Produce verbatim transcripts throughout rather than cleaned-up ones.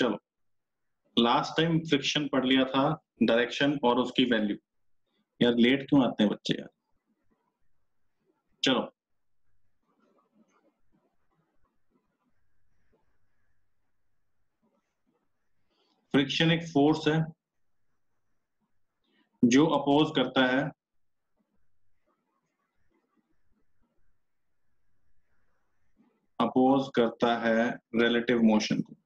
चलो, last time friction पढ़ लिया था, डायरेक्शन और उसकी वैल्यू। यार लेट क्यों आते हैं बच्चे यार। चलो, फ्रिक्शन एक फोर्स है जो अपोज करता है अपोज करता है रिलेटिव मोशन को।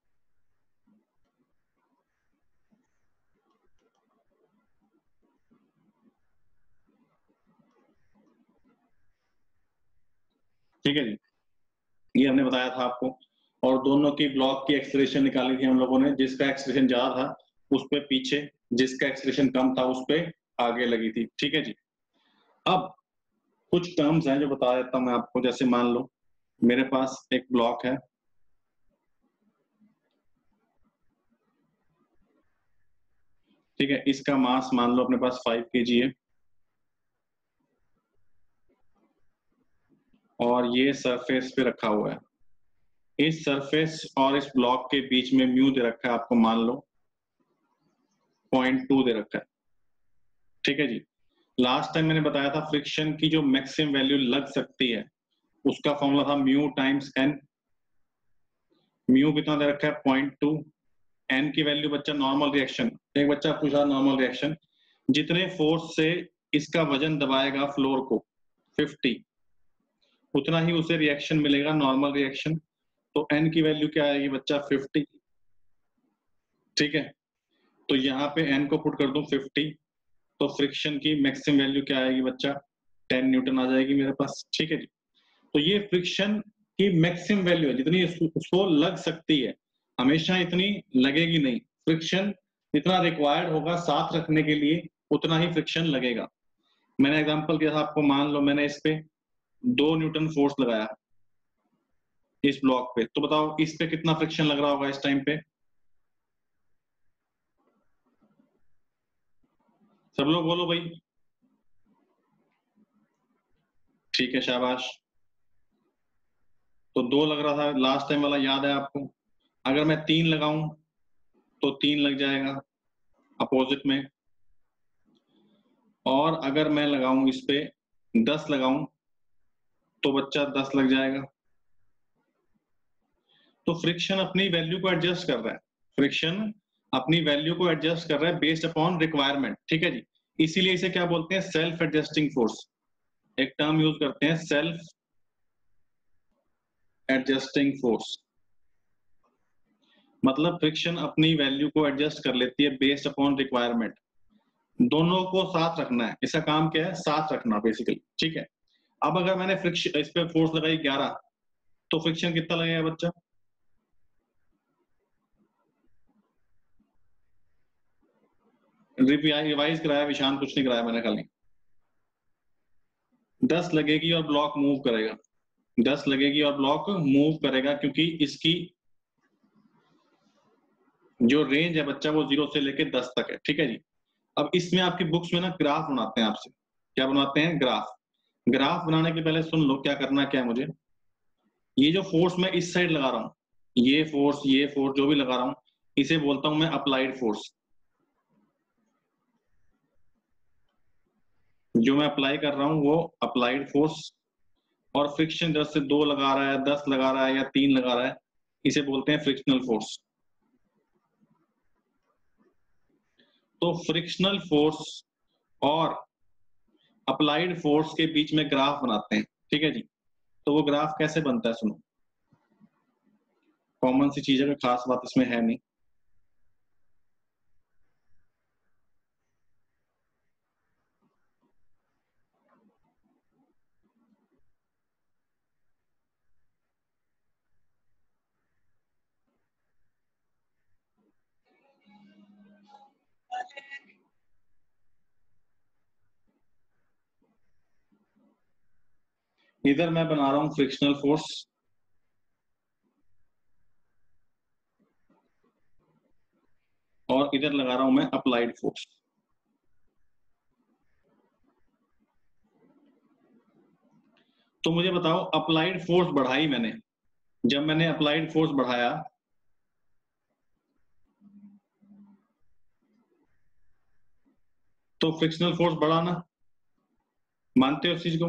ठीक है जी, ये हमने बताया था आपको। और दोनों की ब्लॉक की एक्सेलरेशन निकाली थी हम लोगों ने, जिसका एक्सेलरेशन ज्यादा था उस पे पीछे, जिसका एक्सेलरेशन कम था उस पे आगे लगी थी। ठीक है जी। अब कुछ टर्म्स हैं जो बता देता हूं मैं आपको। जैसे मान लो मेरे पास एक ब्लॉक है, ठीक है, इसका मास मान लो अपने पास फाइव केजी है, और ये सरफेस पे रखा हुआ है। इस सरफेस और इस ब्लॉक के बीच में म्यू दे रखा है आपको, मान लो पॉइंट टू दे रखा है। ठीक है जी। लास्ट टाइम मैंने बताया था फ्रिक्शन की जो मैक्सिमम वैल्यू लग सकती है उसका फॉर्मूला था म्यू टाइम्स एन। म्यू कितना दे रखा है, पॉइंट टू। एन की वैल्यू बच्चा नॉर्मल रिएक्शन, एक बच्चा पूछा नॉर्मल रिएक्शन, जितने फोर्स से इसका वजन दबाएगा फ्लोर को फिफ्टी, उतना ही उसे रिएक्शन मिलेगा, नॉर्मल रिएक्शन। तो एन की वैल्यू क्या आएगी बच्चा, फिफ्टी। ठीक है, तो यहाँ पे एन को पुट कर दूं फिफ्टी, तो फ्रिक्शन की मैक्सिमम वैल्यू क्या आएगी बच्चा, टेन न्यूटन आ जाएगी मेरे पास। ठीक है जी। तो ये फ्रिक्शन की मैक्सिमम वैल्यू है, जितनी उसको लग सकती है। हमेशा इतनी लगेगी नहीं, फ्रिक्शन जितना रिक्वायर्ड होगा साथ रखने के लिए उतना ही फ्रिक्शन लगेगा। मैंने एग्जांपल दिया था आपको, मान लो मैंने इस पे दो न्यूटन फोर्स लगाया इस ब्लॉक पे, तो बताओ इस पे कितना फ्रिक्शन लग रहा होगा इस टाइम पे। सब लोग बोलो भाई। ठीक है, शाबाश। तो दो लग रहा था लास्ट टाइम वाला, याद है आपको। अगर मैं तीन लगाऊं तो तीन लग जाएगा अपोजिट में, और अगर मैं लगाऊं इस पे दस लगाऊं तो बच्चा दस लग जाएगा। तो फ्रिक्शन अपनी वैल्यू को एडजस्ट कर रहा है, फ्रिक्शन अपनी वैल्यू को एडजस्ट कर रहा है बेस्ड अपॉन रिक्वायरमेंट। ठीक है जी। इसीलिए इसे क्या बोलते हैं, सेल्फ एडजस्टिंग फोर्स। एक टर्म यूज करते हैं, सेल्फ एडजस्टिंग फोर्स। मतलब फ्रिक्शन अपनी वैल्यू को एडजस्ट कर लेती है बेस्ड अपॉन रिक्वायरमेंट। दोनों को साथ रखना है, इसका काम क्या है, साथ रखना बेसिकली। ठीक है। अब अगर मैंने फ्रिक्शन इस पे फोर्स लगाई ग्यारह, तो फ्रिक्शन कितना लगेगा बच्चा, रिवाइज कराया विशान, कुछ नहीं कराया मैंने खाली। दस लगेगी और ब्लॉक मूव करेगा, दस लगेगी और ब्लॉक मूव करेगा, क्योंकि इसकी जो रेंज है बच्चा वो जीरो से लेके दस तक है। ठीक है जी। अब इसमें आपकी बुक्स में ना ग्राफ बनाते हैं आपसे, क्या बनाते हैं, ग्राफ। ग्राफ बनाने के पहले सुन लो क्या करना क्या है मुझे। ये जो फोर्स मैं इस साइड लगा रहा हूँ, ये फोर्स ये फोर्स जो भी लगा रहा हूँ, इसे बोलता हूं मैं अप्लाइड फोर्स। जो मैं अप्लाई कर रहा हूं वो अप्लाइड फोर्स। और फ्रिक्शन दस से दो लगा रहा है, दस लगा रहा है या तीन लगा रहा है, इसे बोलते हैं फ्रिक्शनल फोर्स। तो फ्रिक्शनल फोर्स और अप्लाइड फोर्स के बीच में ग्राफ बनाते हैं। ठीक है जी। तो वो ग्राफ कैसे बनता है सुनो, कॉमन सी चीज है, कोई खास बात इसमें है नहीं। इधर मैं बना रहा हूं फ्रिक्शनल फोर्स, और इधर लगा रहा हूं मैं अप्लाइड फोर्स। तो मुझे बताओ, अप्लाइड फोर्स बढ़ाई मैंने, जब मैंने अप्लाइड फोर्स बढ़ाया तो फ्रिक्शनल फोर्स बढ़ा ना, मानते हो इस चीज को?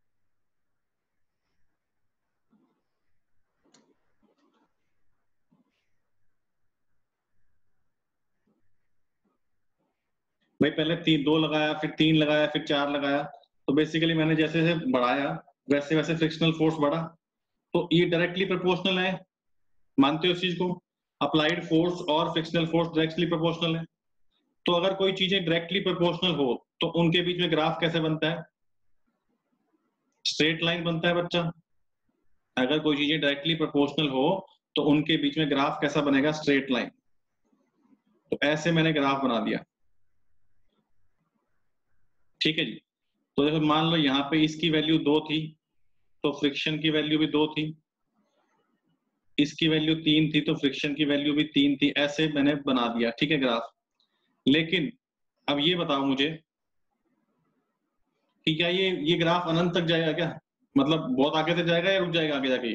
भाई पहले तीन दो लगाया, फिर तीन लगाया, फिर चार लगाया, तो बेसिकली मैंने जैसे जैसे बढ़ाया वैसे वैसे फ्रिक्शनल फोर्स बढ़ा, तो ये डायरेक्टली प्रोपोर्शनल है, मानते हो इस चीज को? अप्लाइड फोर्स और फ्रिक्शनल फोर्स डायरेक्टली प्रोपोर्शनल है। तो अगर कोई चीजें डायरेक्टली प्रोपोर्शनल हो तो उनके बीच में ग्राफ कैसे बनता है? स्ट्रेट लाइन बनता है बच्चा। अगर कोई चीजें डायरेक्टली प्रोपोर्शनल हो तो उनके बीच में ग्राफ कैसा बनेगा? Straight line. तो ऐसे मैंने ग्राफ बना दिया, ठीक है जी। तो देखो मान लो यहाँ पे इसकी वैल्यू दो थी, तो फ्रिक्शन की वैल्यू भी दो थी, इसकी वैल्यू तीन थी तो फ्रिक्शन की वैल्यू भी तीन थी, ऐसे मैंने बना दिया, ठीक है, ग्राफ। लेकिन अब ये बताओ मुझे कि क्या ये ये ग्राफ अनंत तक जाएगा क्या? मतलब बहुत आगे तक जाएगा या रुक जाएगा आगे जाके?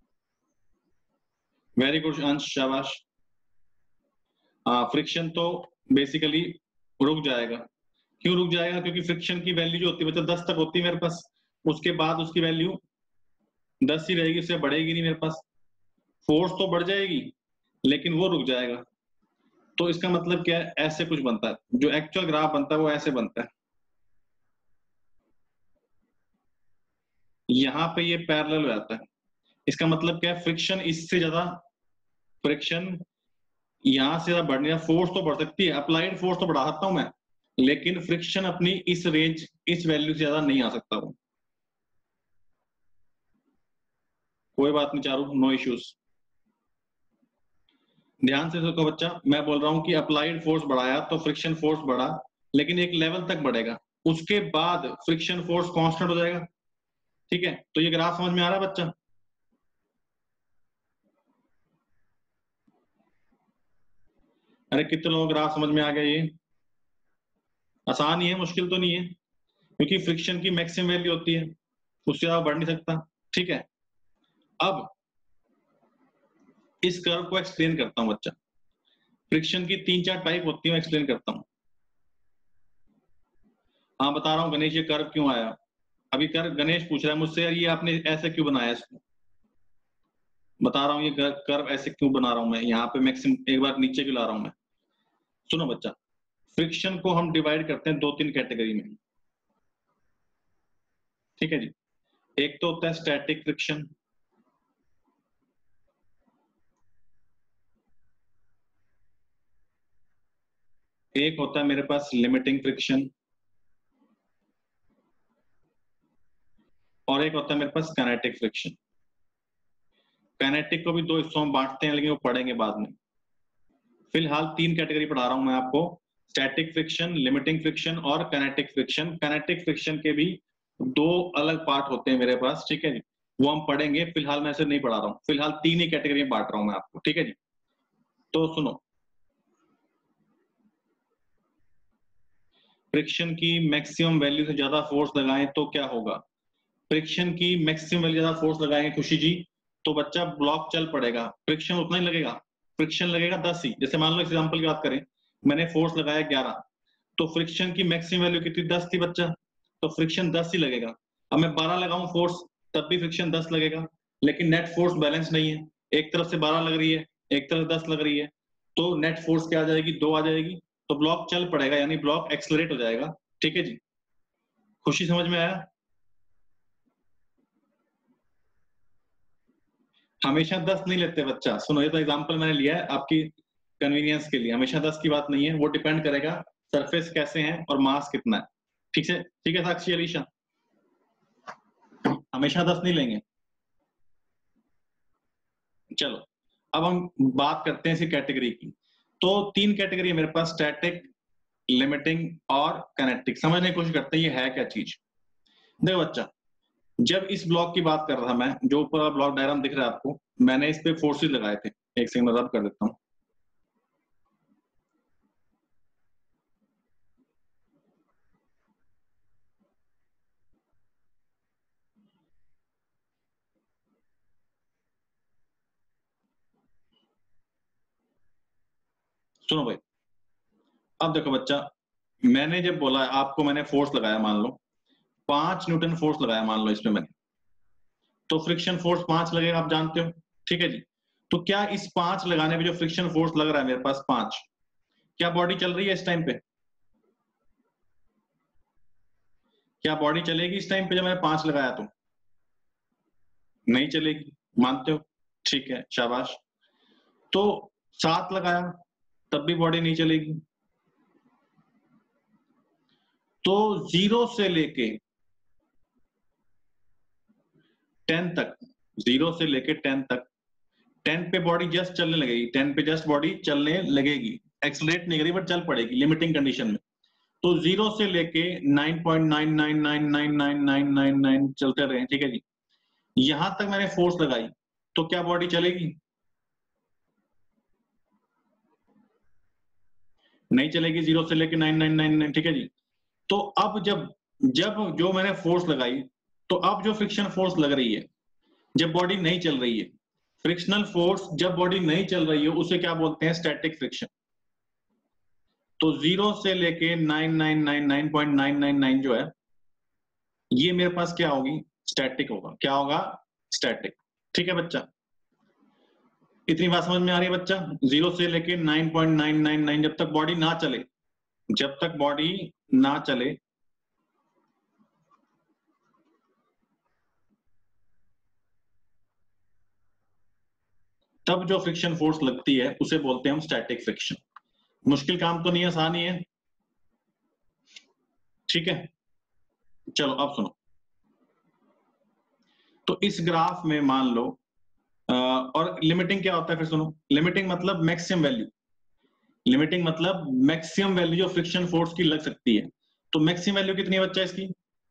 वेरी गुड अंश, शाबाश। हाँ, फ्रिक्शन तो बेसिकली रुक जाएगा। क्यों रुक जाएगा? क्योंकि फ्रिक्शन की वैल्यू जो होती है बच्चा दस तक होती है मेरे पास, उसके बाद उसकी वैल्यू दस ही रहेगी, उससे बढ़ेगी नहीं मेरे पास। फोर्स तो बढ़ जाएगी लेकिन वो रुक जाएगा। तो इसका मतलब क्या है? ऐसे कुछ बनता है, जो एक्चुअल ग्राफ बनता है वो ऐसे बनता है। यहाँ पे ये पैरेलल हो जाता है। इसका मतलब क्या है? फ्रिक्शन इससे ज्यादा, फ्रिक्शन यहां से ज्यादा बढ़ने, फोर्स तो बढ़ सकती है, अप्लाइड फोर्स तो बढ़ा सकता हूं मैं, लेकिन फ्रिक्शन अपनी इस रेंज, इस वैल्यू से ज्यादा नहीं आ सकता वो। कोई बात नहीं चारू, नो इश्यूज। ध्यान से देखो बच्चा, मैं बोल रहा हूं कि अप्लाइड फोर्स बढ़ाया तो फ्रिक्शन फोर्स बढ़ा, लेकिन एक लेवल तक बढ़ेगा, उसके बाद फ्रिक्शन फोर्स कांस्टेंट हो जाएगा, ठीक है? तो ये ग्राफ समझ में आ रहा है बच्चा? अरे कितने लोगों को ग्राफ समझ में आ गया? ये आसान ही है, मुश्किल तो नहीं है, क्योंकि फ्रिक्शन की मैक्सिमम वैल्यू होती है, उससे ज्यादा बढ़ नहीं सकता, ठीक है? अब इस कर्व को एक्सप्लेन करता हूं बच्चा। फ्रिक्शन की तीन चार टाइप होती है, मैं एक्सप्लेन करता हूं। हाँ बता रहा हूँ गणेश, ये कर्व क्यों आया? अभी कर गणेश पूछ रहा है मुझसे, यार ये आपने ऐसे क्यों बनाया इसको? बता रहा हूँ ये कर्व ऐसे क्यों बना रहा हूं मैं, यहाँ पे मैक्सिमम एक बार नीचे क्यों ला रहा हूं मैं। सुनो बच्चा, फ्रिक्शन को हम डिवाइड करते हैं दो तीन कैटेगरी में, ठीक है जी। एक तो होता है स्टैटिक फ्रिक्शन, एक होता है मेरे पास लिमिटिंग फ्रिक्शन, और एक होता है मेरे पास काइनेटिक फ्रिक्शन। काइनेटिक को भी दो हिस्सों में बांटते हैं, लेकिन वो पढ़ेंगे बाद में। फिलहाल तीन कैटेगरी पढ़ा रहा हूं मैं आपको, स्टैटिक फ्रिक्शन, लिमिटिंग फ्रिक्शन और काइनेटिक फ्रिक्शन। काइनेटिक फ्रिक्शन के भी दो अलग पार्ट होते हैं मेरे पास, ठीक है जी, वो हम पढ़ेंगे। फिलहाल मैं ऐसे नहीं पढ़ा रहा हूँ, फिलहाल तीन ही कैटेगरी में बांट रहा हूं मैं आपको, ठीक है जी। तो सुनो, फ्रिक्शन की मैक्सिमम वैल्यू से ज्यादा फोर्स लगाएं तो क्या होगा? फ्रिक्शन की मैक्सिमम वैल्यू ज्यादा फोर्स लगाएंगे खुशी जी, तो बच्चा ब्लॉक चल पड़ेगा, फ्रिक्शन उतना ही लगेगा, फ्रिक्शन लगेगा दस ही। जैसे मान लो एग्जांपल की बात करें, मैंने फोर्स लगाया ग्यारह, तो फ्रिक्शन की मैक्सिमम वैल्यू कितनी? दस थी बच्चा, तो फ्रिक्शन दस ही लगेगा। अब मैं बारह लगाऊं फोर्स, तब भी फ्रिक्शन दस लगेगा, लेकिन नेट फोर्स बैलेंस नहीं है, एक तरफ से बारह लग रही है, एक तरफ दस लग रही है, तो नेट फोर्स क्या आ जाएगी? दो आ जाएगी, तो ब्लॉक चल पड़ेगा, यानी ब्लॉक एक्सलरेट हो जाएगा, ठीक है जी। खुशी समझ में आया? हमेशा दस नहीं लेते बच्चा, सुनो, ये तो एग्जांपल मैंने लिया है आपकी कन्वीनियंस के लिए, हमेशा दस की बात नहीं है, वो डिपेंड करेगा सरफेस कैसे है और मास कितना है, ठीक है? ठीक है साक्षी, अलीशा, हमेशा दस नहीं लेंगे। चलो, अब हम बात करते हैं इसी कैटेगरी की। तो तीन कैटेगरी है मेरे पास, स्टैटिक, लिमिटिंग और काइनेटिक। समझने की कोशिश करते हैं ये है क्या चीज। देखो बच्चा, जब इस ब्लॉक की बात कर रहा था मैं, जो ऊपर ब्लॉक डायग्राम दिख रहा है आपको, मैंने इस पे फोर्सेस लगाए थे, एक सेकंड में रब कर देता हूँ। सुनो भाई, अब देखो बच्चा, मैंने जब बोला आपको, मैंने फोर्स लगाया, मान लो पांच न्यूटन फोर्स लगाया, मान लो इसमें मैंने, तो फ्रिक्शन फोर्स पांच लगेगा, आप जानते हो, ठीक है जी। तो क्या इस पांच लगाने पे जो फ्रिक्शन फोर्स लग रहा है मेरे पास पांच, क्या बॉडी चल रही है इस टाइम पे? क्या बॉडी चलेगी इस टाइम पे जब मैंने पांच लगाया तो? नहीं चलेगी, मानते हो? ठीक है, शाबाश। तो सात लगाया तब भी बॉडी नहीं चलेगी। तो जीरो से लेके टेन तक, जीरो से लेके टेन तक, टेन पे बॉडी जस्ट चलने लगेगी, टेन पे जस्ट बॉडी चलने लगेगी, एक्सलेट नहीं करेगी बट चल पड़ेगी लिमिटिंग कंडीशन में। तो जीरो से लेके nine point nine nine nine nine nine nine nine nine चलते रहे, ठीक है जी। यहां तक मैंने फोर्स लगाई तो क्या बॉडी चलेगी? नहीं चलेगी, जीरो से लेके नाइन नाइन नाइन नाइन, ठीक है जी। तो अब जब जब जो मैंने फोर्स लगाई, तो अब जो फ्रिक्शन फोर्स लग रही है जब बॉडी नहीं चल रही है, फ्रिक्शनल फोर्स जब बॉडी नहीं चल रही है उसे क्या बोलते हैं? Static friction. तो जीरो से लेके nine nine nine nine point nine nine nine जो है, ये मेरे पास क्या होगी? स्टैटिक होगा। क्या होगा? स्टैटिक। ठीक है बच्चा, इतनी बात समझ में आ रही है बच्चा? जीरो से लेके nine point nine nine nine जब तक बॉडी ना चले, जब तक बॉडी ना चले, तब जो फ्रिक्शन फोर्स लगती है उसे बोलते हैं हम स्टैटिक फ्रिक्शन। मुश्किल काम तो नहीं है, आसान ही है, ठीक है। चलो अब सुनो, तो इस ग्राफ में मान लो, आ, और लिमिटिंग क्या होता है फिर सुनो। लिमिटिंग मतलब मैक्सिमम वैल्यू, लिमिटिंग मतलब मैक्सिमम वैल्यू जो फ्रिक्शन फोर्स की लग सकती है। तो मैक्सिमम वैल्यू कितनी है बच्चा इसकी?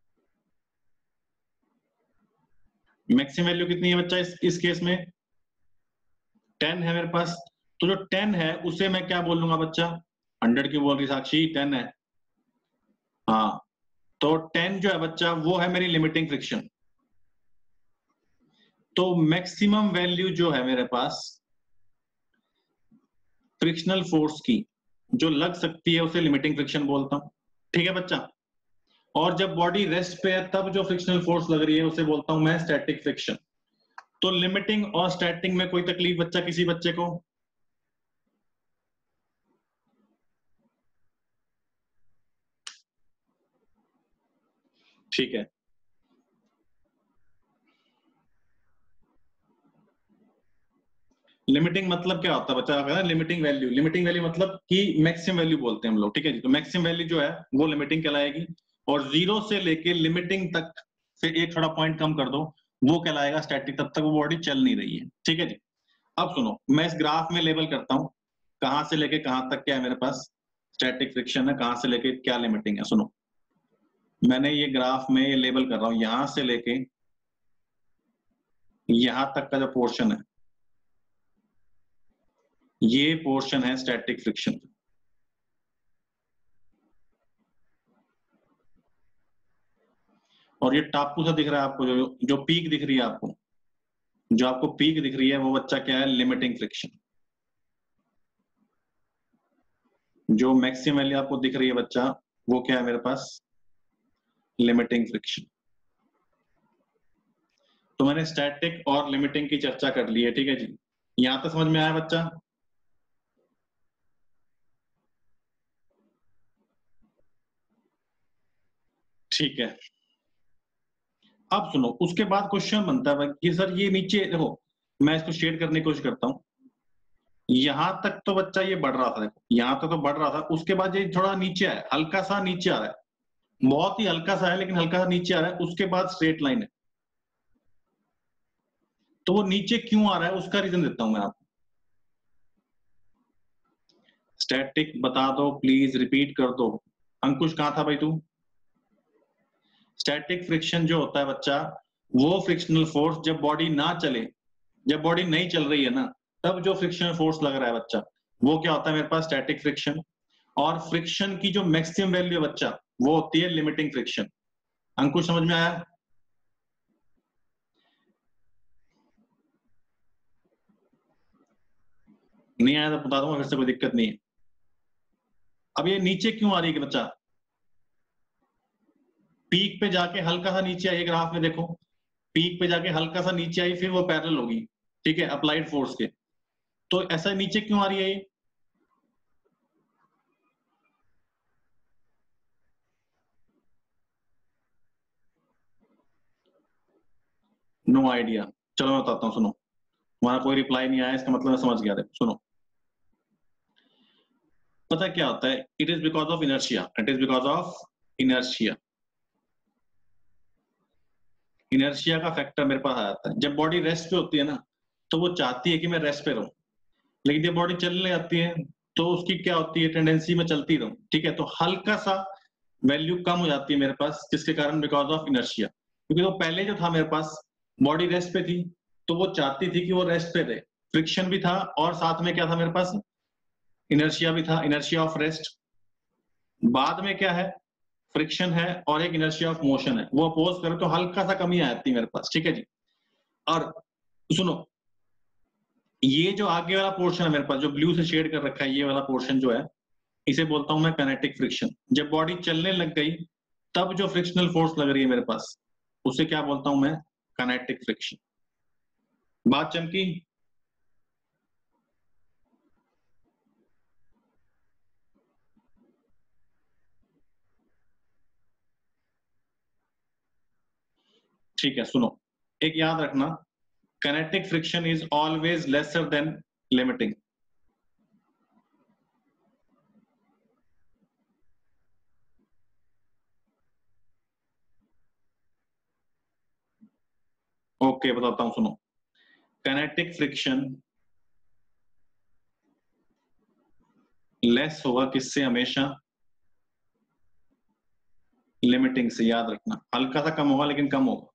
मैक्सिमम वैल्यू कितनी है बच्चा इस, इस केस में? टेन है मेरे पास। तो जो टेन है उसे मैं क्या बोल लूंगा बच्चा? हंड्रेड की बोल रही साक्षी, टेन है। हाँ, तो टेन जो है बच्चा वो है मेरी लिमिटिंग फ्रिक्शन। तो मैक्सिमम वैल्यू जो है मेरे पास फ्रिक्शनल फोर्स की जो लग सकती है उसे लिमिटिंग फ्रिक्शन बोलता हूं, ठीक है बच्चा। और जब बॉडी रेस्ट पे है तब जो फ्रिक्शनल फोर्स लग रही है उसे बोलता हूं मैं स्टैटिक फ्रिक्शन। तो लिमिटिंग और स्टैटिक में कोई तकलीफ बच्चा किसी बच्चे को? ठीक है। लिमिटिंग मतलब क्या होता है बच्चा? लिमिटिंग वैल्यू, लिमिटिंग वैल्यू मतलब कि मैक्सिमम वैल्यू बोलते हैं हम लोग, ठीक है जी। तो मैक्सिमम वैल्यू जो है वो लिमिटिंग कहलाएगी, और जीरो से लेके लिमिटिंग तक से एक थोड़ा पॉइंट कम कर दो, वो कहलाएगा स्टैटिक। तब तक वो बॉडी चल नहीं रही है, ठीक है जी। अब सुनो, मैं इस ग्राफ में लेबल करता हूं कहां से लेके कहां तक क्या है मेरे पास स्टैटिक फ्रिक्शन है, कहां से लेके क्या लिमिटिंग है। सुनो, मैंने ये ग्राफ में ये लेबल कर रहा हूं, यहां से लेके यहां तक का जो पोर्शन है, ये पोर्शन है स्टैटिक फ्रिक्शन। और ये टापू सा दिख रहा है आपको, जो जो पीक दिख रही है आपको, जो आपको पीक दिख रही है वो बच्चा क्या है? Limiting friction. जो मैक्सिमम वैल्यू आपको दिख रही है बच्चा, वो क्या है मेरे पास? Limiting friction. तो मैंने स्टैटिक और लिमिटिंग की चर्चा कर ली है, ठीक है जी। यहां तक समझ में आया बच्चा? ठीक है। अब सुनो, उसके बाद क्वेश्चन बनता है भाई कि सर ये नीचे देखो, मैं इसको शेड करने की कोशिश करता हूँ। यहां तक तो बच्चा ये बढ़ रहा था, देखो यहां तक तो बढ़ रहा था, उसके बाद ये थोड़ा नीचे है, हल्का सा नीचे आ रहा है, बहुत ही हल्का सा है लेकिन हल्का सा नीचे आ रहा है, उसके बाद स्ट्रेट लाइन है। तो वो नीचे क्यों आ रहा है उसका रीजन देता हूं मैं आपको। स्टैटिक बता दो प्लीज, रिपीट कर दो। अंकुश कहां था भाई तू? स्टैटिक फ्रिक्शन जो होता है बच्चा, वो फ्रिक्शनल फोर्स जब बॉडी ना चले, जब बॉडी नहीं चल रही है ना, तब जो फ्रिक्शनल फोर्स लग रहा है बच्चा, वो क्या होता है मेरे पास? Static friction. और फ्रिक्शन की जो मैक्सिमम वैल्यू है बच्चा, वो होती है लिमिटिंग फ्रिक्शन। अंकुश समझ में आया? नहीं आया तो बता दूंगा फिर से, कोई दिक्कत नहीं है। अब ये नीचे क्यों आ रही है बच्चा? पीक पे जाके हल्का सा नीचे आई, ग्राफ में देखो, पीक पे जाके हल्का सा नीचे आई, फिर वो पैरेलल होगी, ठीक है, अप्लाइड फोर्स के। तो ऐसा नीचे क्यों आ रही है ये? No idea. चलो मैं बताता हूँ, सुनो, वहां कोई रिप्लाई नहीं आया, इसका मतलब मैं समझ गया। देखो सुनो, पता क्या होता है, it is because of inertia, it is because of inertia. Inertia का फैक्टर मेरे पास आ जाता है। जब बॉडी रेस्ट पे होती है ना, तो वो चाहती है कि मैं रेस्ट पे रहूं, लेकिन जब बॉडी चलने जाती है तो उसकी क्या होती है, टेंडेंसी में चलती रहूं, ठीक है। तो हल्का सा वैल्यू कम हो जाती है मेरे पास, जिसके कारण बिकॉज ऑफ इनर्शिया, क्योंकि वो पहले जो था मेरे पास, बॉडी रेस्ट पे थी, तो वो चाहती थी कि वो रेस्ट पे रहे, फ्रिक्शन भी था और साथ में क्या था मेरे पास, इनर्शिया भी था, इनर्शिया ऑफ रेस्ट। बाद में क्या है, फ्रिक्शन है और एक इनर्शिया ऑफ मोशन है, वो अपोज करें तो हल्का सा कमी आ जाती है मेरे पास, ठीक है जी। और सुनो, ये जो आगे वाला पोर्शन है मेरे पास, जो ब्लू से शेड कर रखा है, ये वाला पोर्शन जो है, इसे बोलता हूं मैं काइनेटिक फ्रिक्शन। जब बॉडी चलने लग गई, तब जो फ्रिक्शनल फोर्स लग रही है मेरे पास, उसे क्या बोलता हूं मैं, काइनेटिक फ्रिक्शन। बात चमकी? ठीक है, सुनो, एक याद रखना, kinetic friction is always lesser than limiting. Okay, बताता हूं, सुनो, काइनेटिक फ्रिक्शन लेस होगा किससे, हमेशा लिमिटिंग से। याद रखना, हल्का सा कम होगा लेकिन कम होगा।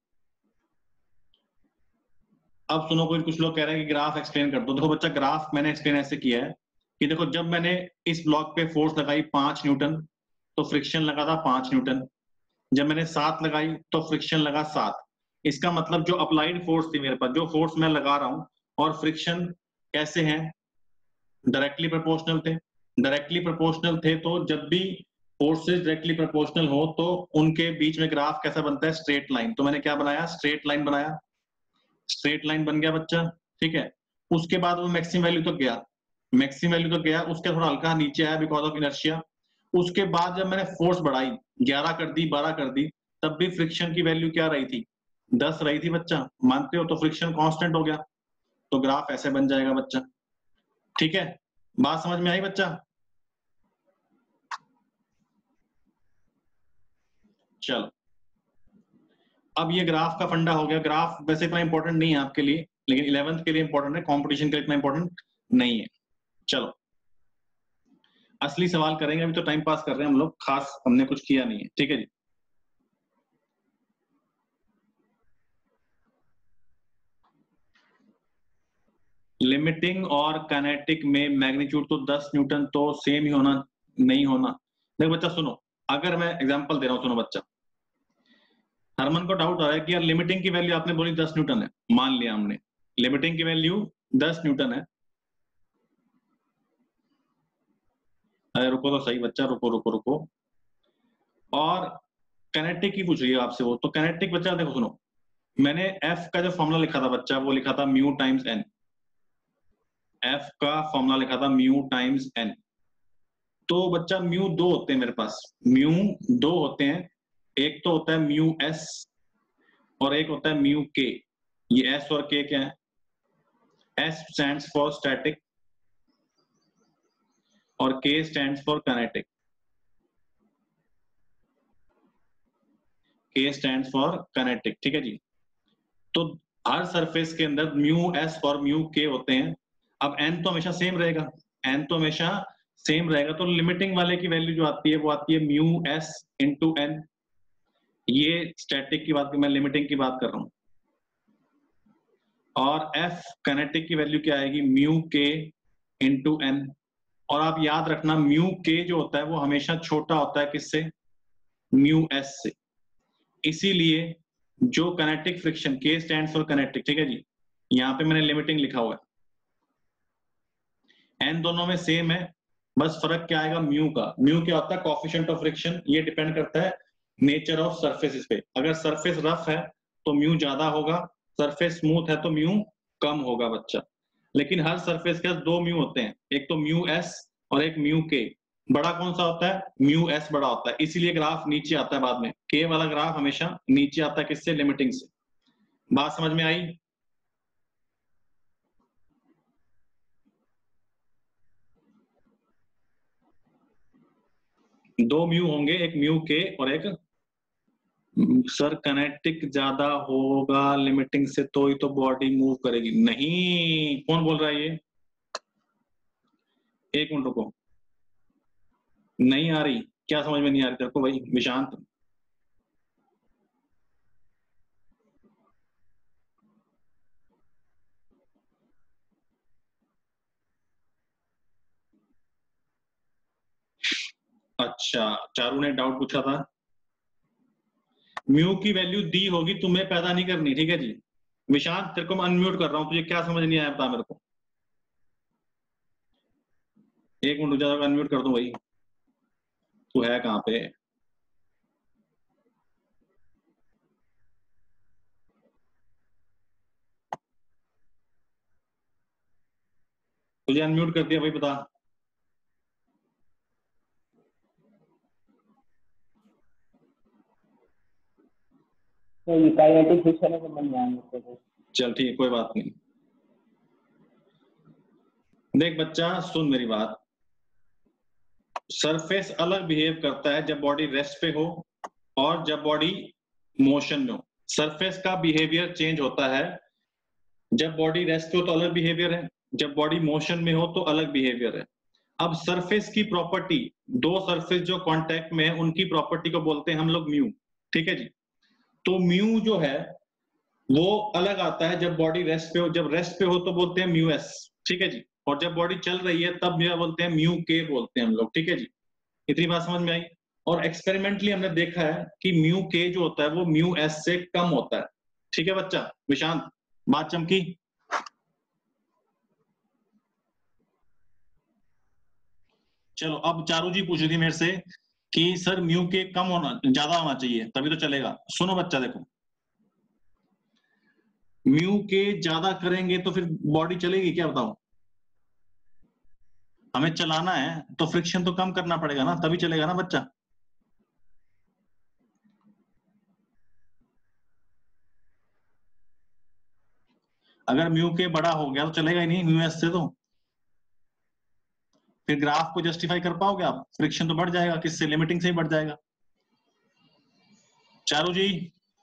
अब सुनो, कोई कुछ लोग कह रहे हैं कि ग्राफ एक्सप्लेन कर दो। देखो बच्चा, ग्राफ मैंने एक्सप्लेन ऐसे किया है कि देखो, जब मैंने इस ब्लॉक पे फोर्स लगाई पांच न्यूटन, तो फ्रिक्शन लगा था पांच न्यूटन। जब मैंने सात लगाई तो फ्रिक्शन लगा सात। इसका मतलब जो अप्लाइड फोर्स थी मेरे पास, जो फोर्स मैं लगा रहा हूं और फ्रिक्शन कैसे हैं, डायरेक्टली प्रोपोर्शनल थे। डायरेक्टली प्रोपोर्शनल थे तो जब भी फोर्सेस डायरेक्टली प्रोपोर्शनल हो तो उनके बीच में ग्राफ कैसा बनता है, स्ट्रेट लाइन। तो मैंने क्या बनाया, स्ट्रेट लाइन बनाया, स्ट्रेट लाइन बन गया बच्चा, ठीक है। उसके बाद वो मैक्सिमम वैल्यू तक गया, मैक्सिमम वैल्यू तक गया, उसके थोड़ा हल्का नीचे आया बिकॉज ऑफ इनर्शिया। उसके बाद जब मैंने फोर्स बढ़ाई, ग्यारह कर दी, बारह कर दी, तब भी फ्रिक्शन की वैल्यू क्या रही थी, दस रही थी बच्चा, मानते हो? तो फ्रिक्शन कांस्टेंट हो गया, तो ग्राफ ऐसे बन जाएगा बच्चा, ठीक है। बात समझ में आई बच्चा? चलो, अब ये ग्राफ का फंडा हो गया। ग्राफ वैसे इतना इंपॉर्टेंट नहीं है आपके लिए, लेकिन इलेवेंथ के लिए इंपॉर्टेंट है, कंपटीशन के लिए इतना इंपॉर्टेंट नहीं है। चलो, असली सवाल करेंगे, अभी तो टाइम पास कर रहे हैं हम लोग, खास हमने कुछ किया नहीं है, ठीक है जी। लिमिटिंग और काइनेटिक में मैग्नीट्यूड तो दस न्यूटन तो सेम ही होना, नहीं होना। देखो बच्चा सुनो, अगर मैं एग्जांपल दे रहा हूं, सुनो बच्चा, हरमन को डाउट आ रहा है कि यार लिमिटिंग की वैल्यू आपने बोली दस न्यूटन है, मान लिया हमने लिमिटिंग की वैल्यू दस न्यूटन है। अरे रुको तो सही बच्चा, रुको रुको रुको। और काइनेटिक की पूछ रही है आपसे वो, तो काइनेटिक बच्चा देखो सुनो, मैंने एफ का जो फॉर्मूला लिखा था बच्चा, वो लिखा था म्यू टाइम्स एन। एफ का फॉर्मूला लिखा था म्यू टाइम्स एन। तो बच्चा म्यू दो होते हैं मेरे पास, म्यू दो होते हैं। एक तो होता है म्यू एस और एक होता है म्यू के। ये एस और के क्या है, एस स्टैंड्स फॉर स्टैटिक और K stands for kinetic. K stands for kinetic, ठीक है जी। तो हर सरफेस के अंदर म्यू एस और म्यू के होते हैं। अब एन तो हमेशा सेम रहेगा, एन तो हमेशा सेम रहेगा, तो लिमिटिंग वाले की वैल्यू जो आती है वो आती है म्यू एस इंटू एन। ये स्टैटिक की बात, मैं लिमिटिंग की बात कर रहा हूं। और एफ काइनेटिक की वैल्यू क्या आएगी, म्यू के इंटू एन। और आप याद रखना, म्यू के जो होता है वो हमेशा छोटा होता है किससे, म्यू एस से। इसीलिए जो kinetic friction, K stand for kinetic, ठीक है जी, यहाँ पे मैंने लिमिटिंग लिखा हुआ है, एन दोनों में सेम है, बस फर्क क्या आएगा म्यू का। म्यू क्या होता है? Coefficient of friction. ये डिपेंड करता है नेचर ऑफ सरफेसेस पे। अगर सरफेस रफ है तो म्यू ज्यादा होगा, सरफेस स्मूथ है तो म्यू कम होगा बच्चा। लेकिन हर सरफेस के दो म्यू होते हैं, एक तो म्यू एस और एक म्यू के। बड़ा कौन सा होता है? म्यू एस बड़ा होता है, इसीलिए ग्राफ नीचे आता है बाद में। के वाला ग्राफ हमेशा नीचे आता है, किससे? लिमिटिंग से। बात समझ में आई? दो म्यू होंगे, एक म्यू के और एक सर कनेटिक ज्यादा होगा लिमिटिंग से तो ही तो बॉडी मूव करेगी। नहीं, कौन बोल रहा है ये? एक मिनट रुको, नहीं आ रही क्या? समझ में नहीं आ रही तेरे को भाई विशांत? अच्छा, चारू ने डाउट पूछा था। म्यू की वैल्यू दी होगी, तुम्हें पैदा नहीं करनी, ठीक है जी। विशांत तेरे को मैं अनम्यूट कर रहा हूँ, तुझे क्या समझ नहीं आया बता मेरे को। एक मिनट रुक, अनम्यूट कर दूं भाई। तू है कहाँ पे? तुझे अनम्यूट कर दिया भाई, बता। तो ये काइनेटिक फ्रिक्शन है, समझ में आया तो। चल ठीक है, कोई बात नहीं। देख बच्चा, सुन मेरी बात। सरफेस अलग बिहेव करता है जब बॉडी रेस्ट पे हो और जब बॉडी मोशन में हो। सरफेस का बिहेवियर चेंज होता है। जब बॉडी रेस्ट पे हो तो अलग बिहेवियर है, जब बॉडी मोशन में हो तो अलग बिहेवियर है। अब सरफेस की प्रॉपर्टी, दो सरफेस जो कांटेक्ट में है उनकी प्रॉपर्टी को बोलते हैं हम लोग म्यू, ठीक है जी। तो म्यू जो है वो अलग आता है जब बॉडी रेस्ट पे हो। जब रेस्ट पे हो तो बोलते हैं म्यू एस, ठीक है जी। और जब बॉडी चल रही है तब क्या बोलते हैं? म्यू के बोलते हैं हम लोग, ठीक है जी। इतनी बात समझ में आई? और एक्सपेरिमेंटली हमने देखा है कि म्यू के जो होता है वो म्यू एस से कम होता है, ठीक है बच्चा। विशांत, बात चमकी? चलो, अब चारू जी पूछ रही थी मेरे से कि सर म्यू के कम होना, ज्यादा होना चाहिए तभी तो चलेगा। सुनो बच्चा, देखो म्यू के ज्यादा करेंगे तो फिर बॉडी चलेगी क्या? बताओ। हमें चलाना है तो फ्रिक्शन तो कम करना पड़ेगा ना, तभी चलेगा ना बच्चा। अगर म्यू के बड़ा हो गया तो चलेगा ही नहीं म्यू एस से तो। फिर ग्राफ को जस्टिफाई कर पाओगे आप? फ्रिक्शन तो बढ़ जाएगा, किससे? लिमिटिंग से ही बढ़ जाएगा। चारू जी,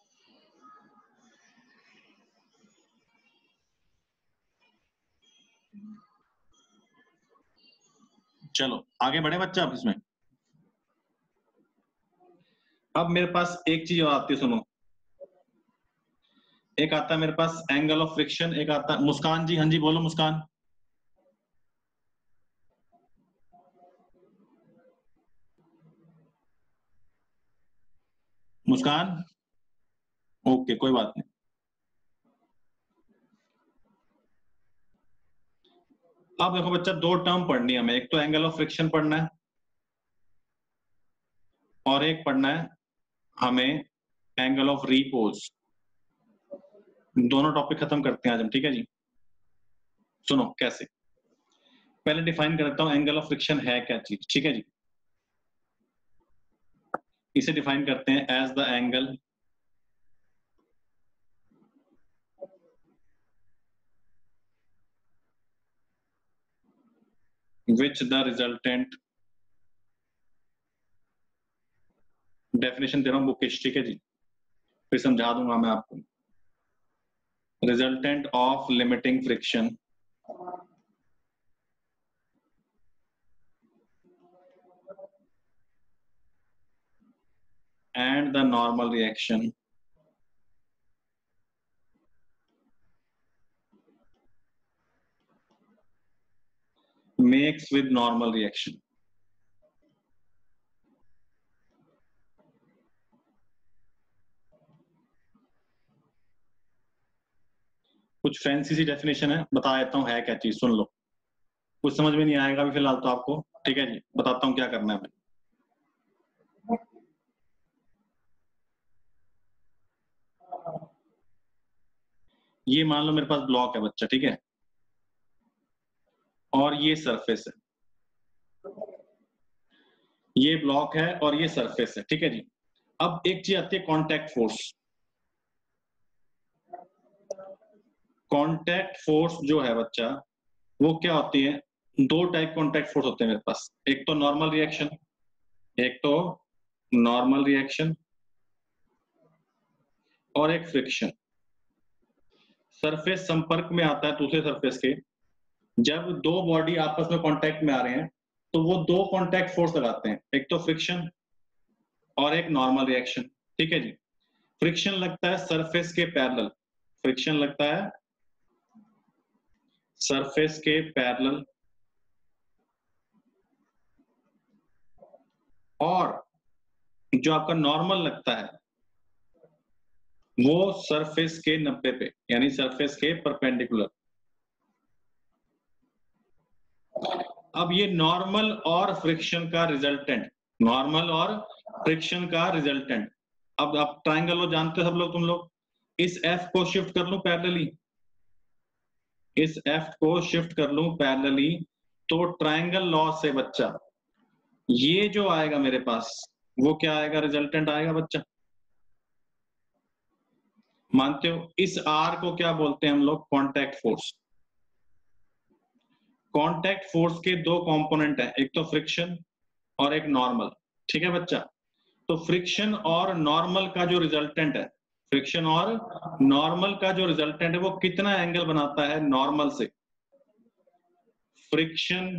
चलो आगे बढ़े बच्चा अब इसमें। अब मेरे पास एक चीज और आती है, सुनो। एक आता है मेरे पास एंगल ऑफ फ्रिक्शन, एक आता है। मुस्कान जी, हाँ जी बोलो मुस्कान। मुस्कान, ओके कोई बात नहीं। अब देखो बच्चा, दो टर्म पढ़नी है हमें। एक तो एंगल ऑफ फ्रिक्शन पढ़ना है और एक पढ़ना है हमें एंगल ऑफ रीपोज। दोनों टॉपिक खत्म करते हैं आज हम, ठीक है जी। सुनो कैसे, पहले डिफाइन करता हूं एंगल ऑफ फ्रिक्शन है क्या चीज, ठीक है जी। इसे डिफाइन करते हैं as the angle which the resultant, definition दे रहा हूं बुकिश, ठीक है जी, फिर समझा दूंगा मैं आपको। Resultant of limiting friction and the normal reaction makes with normal reaction। कुछ फैंसी सी डेफिनेशन है, बता देता हूं है क्या चीज, सुन लो। कुछ समझ में नहीं आएगा अभी फिलहाल तो आपको, ठीक है जी। बताता हूँ क्या करना है हमें। ये मान लो मेरे पास ब्लॉक है बच्चा, ठीक है, और ये सरफेस है, ये ब्लॉक है और ये सरफेस है, ठीक है जी। अब एक चीज आती है कांटेक्ट फोर्स। कांटेक्ट फोर्स जो है बच्चा, वो क्या होती है, दो टाइप कांटेक्ट फोर्स होते हैं मेरे पास। एक तो नॉर्मल रिएक्शन, एक तो नॉर्मल रिएक्शन और एक फ्रिक्शन। सरफेस संपर्क में आता है दूसरे सरफेस के, जब दो बॉडी आपस में कांटेक्ट में आ रहे हैं तो वो दो कांटेक्ट फोर्स लगाते हैं, एक तो फ्रिक्शन और एक नॉर्मल रिएक्शन, ठीक है जी। फ्रिक्शन लगता है सरफेस के पैरेलल, फ्रिक्शन लगता है सरफेस के पैरेलल, और जो आपका नॉर्मल लगता है वो सरफेस के नब्बे पे, यानी सरफेस के परपेंडिकुलर। अब ये नॉर्मल और फ्रिक्शन का रिजल्टेंट, नॉर्मल और फ्रिक्शन का रिजल्टेंट। अब आप ट्रायंगल लो जानते हो सब लोग, तुम लोग, इस एफ को शिफ्ट कर लूं पैरेलली, इस एफ को शिफ्ट कर लूं पैरेलली, तो ट्रायंगल लॉ से बच्चा ये जो आएगा मेरे पास वो क्या आएगा, रिजल्टेंट आएगा बच्चा। मानते हो इस आर को क्या बोलते हैं हम लोग, कांटेक्ट फोर्स। कांटेक्ट फोर्स के दो कंपोनेंट हैं, एक तो फ्रिक्शन और एक नॉर्मल, ठीक है बच्चा। तो फ्रिक्शन और नॉर्मल का जो रिजल्टेंट है, फ्रिक्शन और नॉर्मल का जो रिजल्टेंट है वो कितना एंगल बनाता है नॉर्मल से। फ्रिक्शन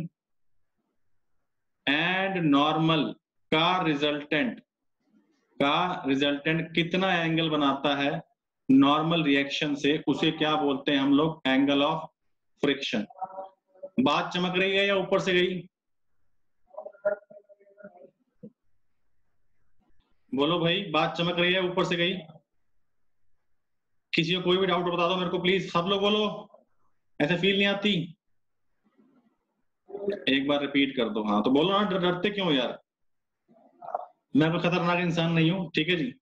एंड नॉर्मल का रिजल्टेंट का रिजल्टेंट कितना एंगल बनाता है नॉर्मल रिएक्शन से, उसे क्या बोलते हैं हम लोग, एंगल ऑफ फ्रिक्शन। बात चमक रही है या ऊपर से गई, बोलो भाई, बात चमक रही है ऊपर से गई। किसी को कोई भी डाउट बता दो मेरे को प्लीज, सब लोग बोलो, ऐसे फील नहीं आती। एक बार रिपीट कर दो, हाँ तो बोलो ना, डर डरते क्यों यार, मैं कोई खतरनाक इंसान नहीं हूं, ठीक है जी।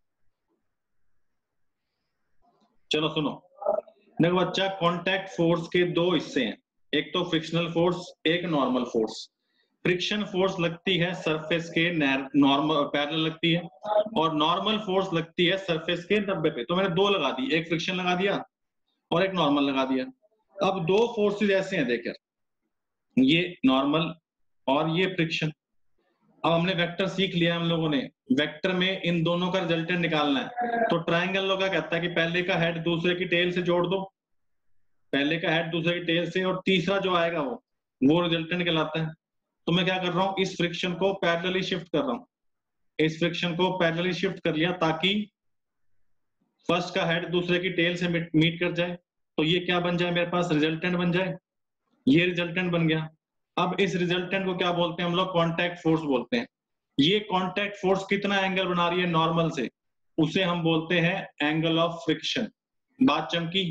चलो सुनो, देखो बच्चा, कांटेक्ट फोर्स के दो हिस्से हैं, एक तो फ्रिक्शनल फोर्स, एक नॉर्मल फोर्स। फ्रिक्शन फोर्स लगती है सरफेस के नॉर्मल पैरेलल लगती है, और नॉर्मल फोर्स लगती है सरफेस के नब्बे पे। तो मैंने दो लगा दी, एक फ्रिक्शन लगा दिया और एक नॉर्मल लगा दिया। अब दो फोर्सेस ऐसे हैं, देख, ये नॉर्मल और ये फ्रिक्शन। अब हमने वेक्टर सीख लिया हम लोगों ने, वेक्टर में इन दोनों का रिजल्टेंट निकालना है। तो ट्रायंगल लॉ क्या कहता है कि पहले का हेड दूसरे की टेल से जोड़ दो, पहले का हेड दूसरे की टेल से, और तीसरा जो आएगा वो वो रिजल्टेंट कहलाता है। तो मैं क्या कर रहा हूँ, इस फ्रिक्शन को पैरेलली शिफ्ट कर रहा हूँ, इस फ्रिक्शन को पैरेलली शिफ्ट कर लिया ताकि फर्स्ट का हेड दूसरे की टेल से मीट कर जाए। तो ये क्या बन जाए मेरे पास, रिजल्टेंट बन जाए, ये रिजल्टेंट बन गया। अब इस रिजल्टेंट को क्या बोलते हैं हम लोग, कांटेक्ट फोर्स बोलते हैं। ये कांटेक्ट फोर्स कितना एंगल बना रही है नॉर्मल से, उसे हम बोलते हैं एंगल ऑफ फ्रिक्शन। बात चमकी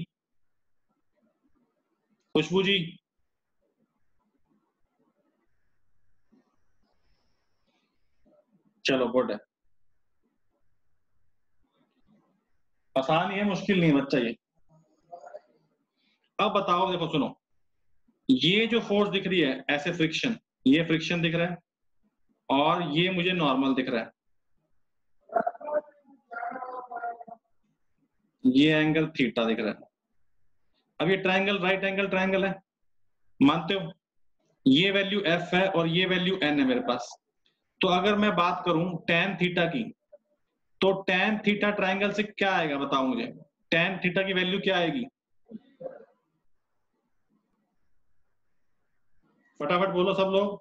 खुशबू जी? चलो गुड है, आसान ही है, मुश्किल नहीं है बच्चा ये। अब बताओ, देखो सुनो, ये जो फोर्स दिख रही है ऐसे फ्रिक्शन, ये फ्रिक्शन दिख रहा है और ये मुझे नॉर्मल दिख रहा है, ये एंगल थीटा दिख रहा है। अब ये ट्रायंगल राइट एंगल ट्रायंगल है, मानते हो? ये वैल्यू एफ है और ये वैल्यू एन है मेरे पास। तो अगर मैं बात करूं टेन थीटा की, तो टेन थीटा ट्रायंगल से क्या आएगा बताओ मुझे, टेन थीटा की वैल्यू क्या आएगी, फटाफट बोलो सब लोग।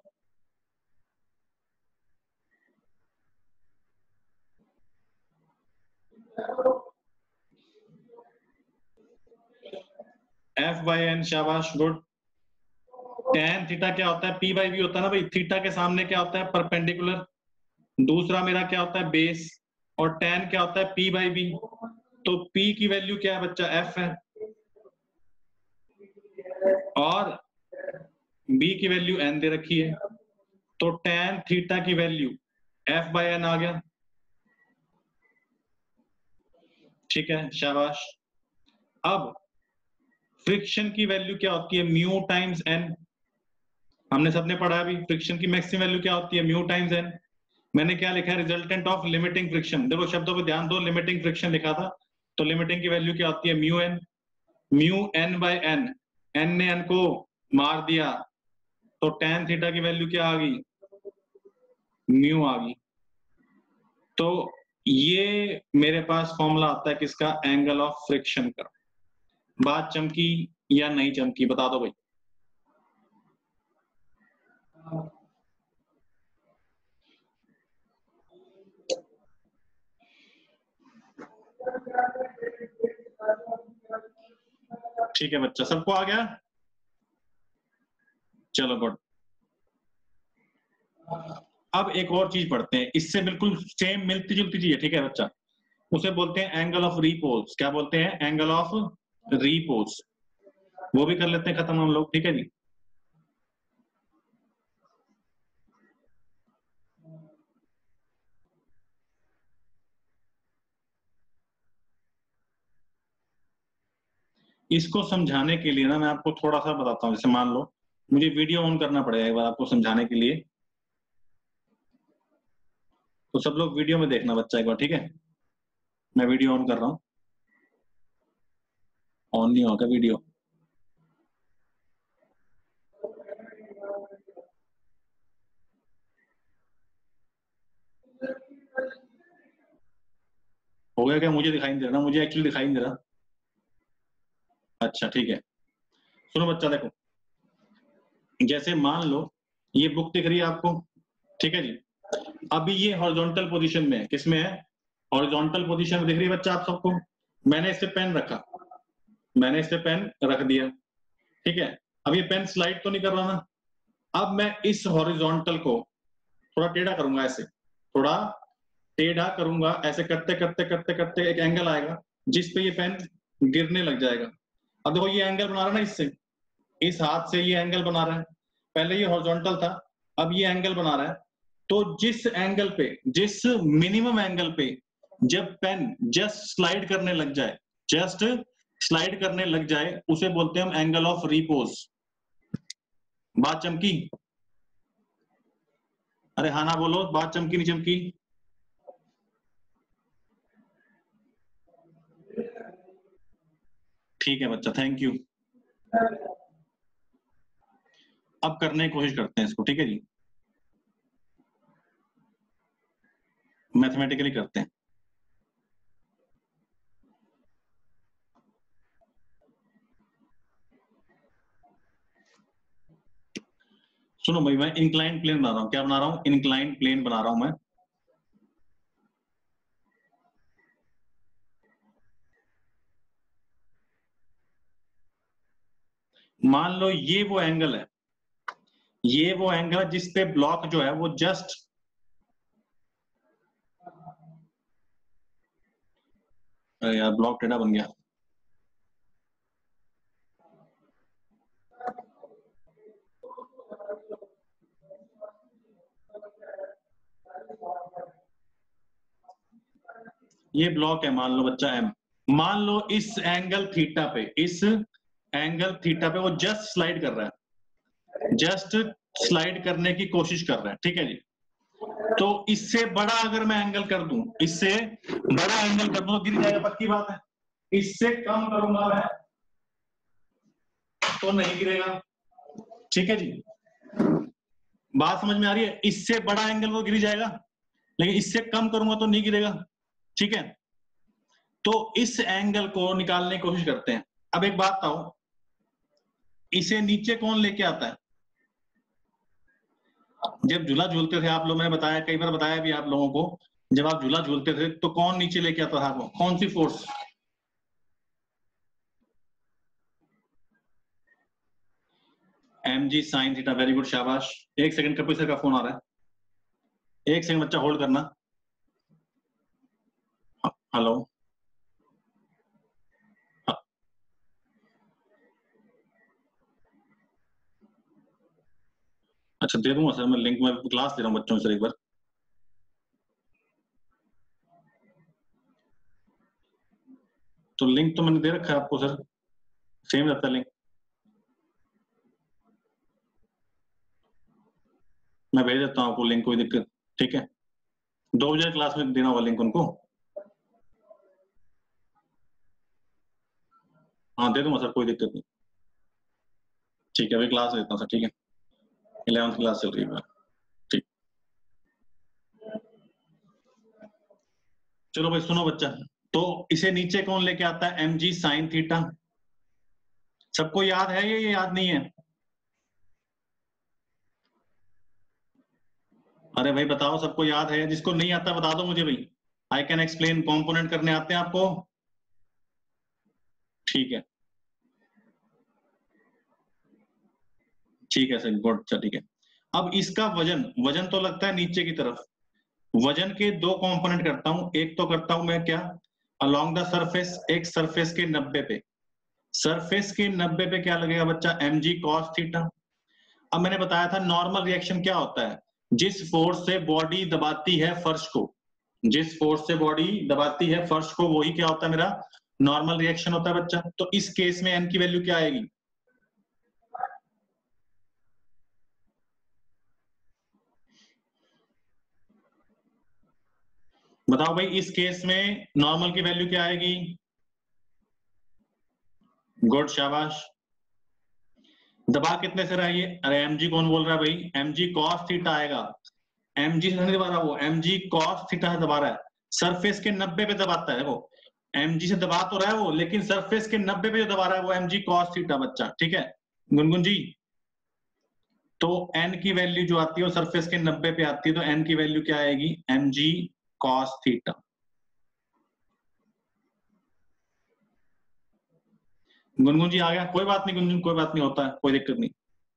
एफ बाई एन, शाबाश, गुड। टेन थीटा क्या होता है, पी बाई वी होता है ना भाई, थीटा के सामने क्या होता है, परपेंडिकुलर, दूसरा मेरा क्या होता है, बेस, और टेन क्या होता है, पी बाई वी। तो पी की वैल्यू क्या है बच्चा, एफ है, और बी की वैल्यू एन दे रखी है, तो टेन थीटा की वैल्यू एफ बाय एन आ गया। ठीक है, शाबाश। अब फ्रिक्शन की वैल्यू क्या होती है? Mu times N. हमने सबने पढ़ा अभी, फ्रिक्शन की मैक्सिमम वैल्यू क्या होती है? Mu times N. मैंने क्या लिखा है? Resultant of limiting friction. देखो शब्दों पे ध्यान दो, लिमिटिंग फ्रिक्शन लिखा था, तो लिमिटिंग की वैल्यू क्या होती है? Mu N. Mu N by N, N ने एन को मार दिया, तो टेन थीटा की वैल्यू क्या आ गई? म्यू आ गई। तो ये मेरे पास फॉर्मूला आता है किसका? एंगल ऑफ फ्रिक्शन का। बात चमकी या नहीं चमकी, बता दो भाई। ठीक है बच्चा, सबको आ गया? चलो गुड। अब एक और चीज पढ़ते हैं, इससे बिल्कुल सेम मिलती जुलती चीज है। ठीक है बच्चा, उसे बोलते हैं एंगल ऑफ रीपोज। क्या बोलते हैं? Angle of repose. वो भी कर लेते हैं खत्म हम लोग। ठीक है जी। इसको समझाने के लिए ना मैं आपको थोड़ा सा बताता हूँ। जैसे मान लो मुझे वीडियो ऑन करना पड़ेगा एक बार आपको समझाने के लिए, तो सब लोग वीडियो में देखना बच्चा एक बार। ठीक है, मैं वीडियो ऑन कर रहा हूँ। ऑन नहीं होगा वीडियो? हो गया क्या? मुझे दिखाई नहीं दे रहा, मुझे एक्चुअली दिखाई नहीं दे रहा। अच्छा ठीक है, सुनो बच्चा, देखो जैसे मान लो ये बुक दिख रही है आपको। ठीक है जी, अभी ये हॉरिजॉन्टल पोजीशन में है। किसमें है? हॉरिजॉन्टल पोजीशन में दिख रही है बच्चा आप सबको। मैंने इस पे पेन रखा, मैंने इस पे पेन रख दिया। ठीक है, अब ये पेन स्लाइड तो नहीं कर रहा ना। अब मैं इस हॉरिजॉन्टल को थोड़ा टेढ़ा करूंगा, ऐसे थोड़ा टेढ़ा करूंगा, ऐसे करते करते करते करते एक एंगल आएगा जिस पे ये पेन गिरने लग जाएगा। अब देखो ये एंगल बना रहा है ना, इससे इस हाथ से ये एंगल बना रहा है। पहले ये हॉरिजॉन्टल था, अब ये एंगल बना रहा है। तो जिस एंगल पे, जिस मिनिमम एंगल पे जब पेन जस्ट स्लाइड करने लग जाए, जस्ट स्लाइड करने लग जाए, उसे बोलते हैं हम एंगल ऑफ रिपोज। बात चमकी? अरे हाँ ना बोलो, बात चमकी नहीं चमकी? ठीक है बच्चा, थैंक यू। अब करने की कोशिश करते हैं इसको। ठीक है जी, मैथमेटिकली करते हैं। सुनो भाई, मैं इंक्लाइन प्लेन बना रहा हूं। क्या बना रहा हूं? इंक्लाइन प्लेन बना रहा हूं मैं। मान लो ये वो एंगल है, ये वो एंगल जिस पे ब्लॉक जो है वो जस्ट, यार ब्लॉक टेढ़ा बन गया। ये ब्लॉक है मान लो बच्चा एम। मान लो इस एंगल थीटा पे, इस एंगल थीटा पे वो जस्ट स्लाइड कर रहा है, जस्ट स्लाइड करने की कोशिश कर रहा है। ठीक है जी, तो इससे बड़ा अगर मैं एंगल कर दूं, इससे बड़ा एंगल कर दूं तो गिर जाएगा, पक्की बात है। इससे कम करूंगा मैं तो नहीं गिरेगा। ठीक है जी, बात समझ में आ रही है? इससे बड़ा एंगल वो गिर जाएगा, लेकिन इससे कम करूंगा तो नहीं गिरेगा। ठीक है, तो इस एंगल को निकालने की कोशिश करते हैं। अब एक बात बताओ, इसे नीचे कौन लेके आता है? जब झूला झूलते थे आप लोग, मैंने बताया कई बार, बताया भी आप लोगों को, जब आप झूला झूलते थे तो कौन नीचे लेके आता था आपको? कौन सी फोर्स? M G sine theta. Very good, शाबाश। एक सेकंड, कपिल सर का फोन आ रहा है, एक सेकंड बच्चा होल्ड करना। हेलो, अच्छा दे दूंगा सर, मैं लिंक में क्लास दे रहा हूँ बच्चों से एक बार। तो लिंक तो मैंने दे रखा है आपको सर, सेम रहता है लिंक। मैं भेज देता हूँ आपको लिंक, कोई दिक्कत, ठीक है। दो बजे क्लास में देना होगा लिंक उनको। हाँ दे दूंगा सर, कोई दिक्कत नहीं। ठीक है, अभी क्लास देता हूँ सर, ठीक है। इलेवंथ क्लास चल रही है, ठीक। चलो भाई सुनो बच्चा, तो इसे नीचे कौन लेके आता है, एम जी साइन थीटा। सबको याद है ये, ये याद नहीं है? अरे भाई बताओ, सबको याद है? जिसको नहीं आता बता दो मुझे भाई। आई कैन एक्सप्लेन, कॉम्पोनेंट करने आते हैं आपको? ठीक है ठीक है सर, गुड, अच्छा ठीक है। अब इसका वजन, वजन तो लगता है नीचे की तरफ। वजन के दो कंपोनेंट करता हूं, एक तो करता हूं मैं क्या, अलोंग द सरफेस, एक सरफेस के नब्बे पे। सरफेस के नब्बे पे क्या लगेगा बच्चा, एम जी कॉस थीटा। अब मैंने बताया था नॉर्मल रिएक्शन क्या होता है, जिस फोर्स से बॉडी दबाती है फर्श को, जिस फोर्स से बॉडी दबाती है फर्श को, वही क्या होता है मेरा नॉर्मल रिएक्शन होता है बच्चा। तो इस केस में एन की वैल्यू क्या आएगी, बताओ भाई। इस केस में नॉर्मल की वैल्यू क्या आएगी? गुड, शाबाश। दबा कितने से रहा है ये, अरे एम जी कौन बोल रहा है भाई, एम जी कॉस थीटा आएगा। एम जी से नहीं दबा रहा वो, एम जी कॉस थीटा से दबा रहा है। सरफेस के नब्बे पे दबाता है वो, एम जी से दबा तो रहा है वो, लेकिन सरफेस के नब्बे पे जो दबा रहा है वो एम जी कॉस थीटा बच्चा, ठीक है गुनगुन जी। तो एन की वैल्यू जो आती है वो सरफेस के नब्बे पे आती है, तो एन की वैल्यू क्या आएगी, M G cos theta. Gungun ji आ गया, कोई बात नहीं गुनगुन, कोई बात नहीं, होता है, कोई दिक्कत नहीं।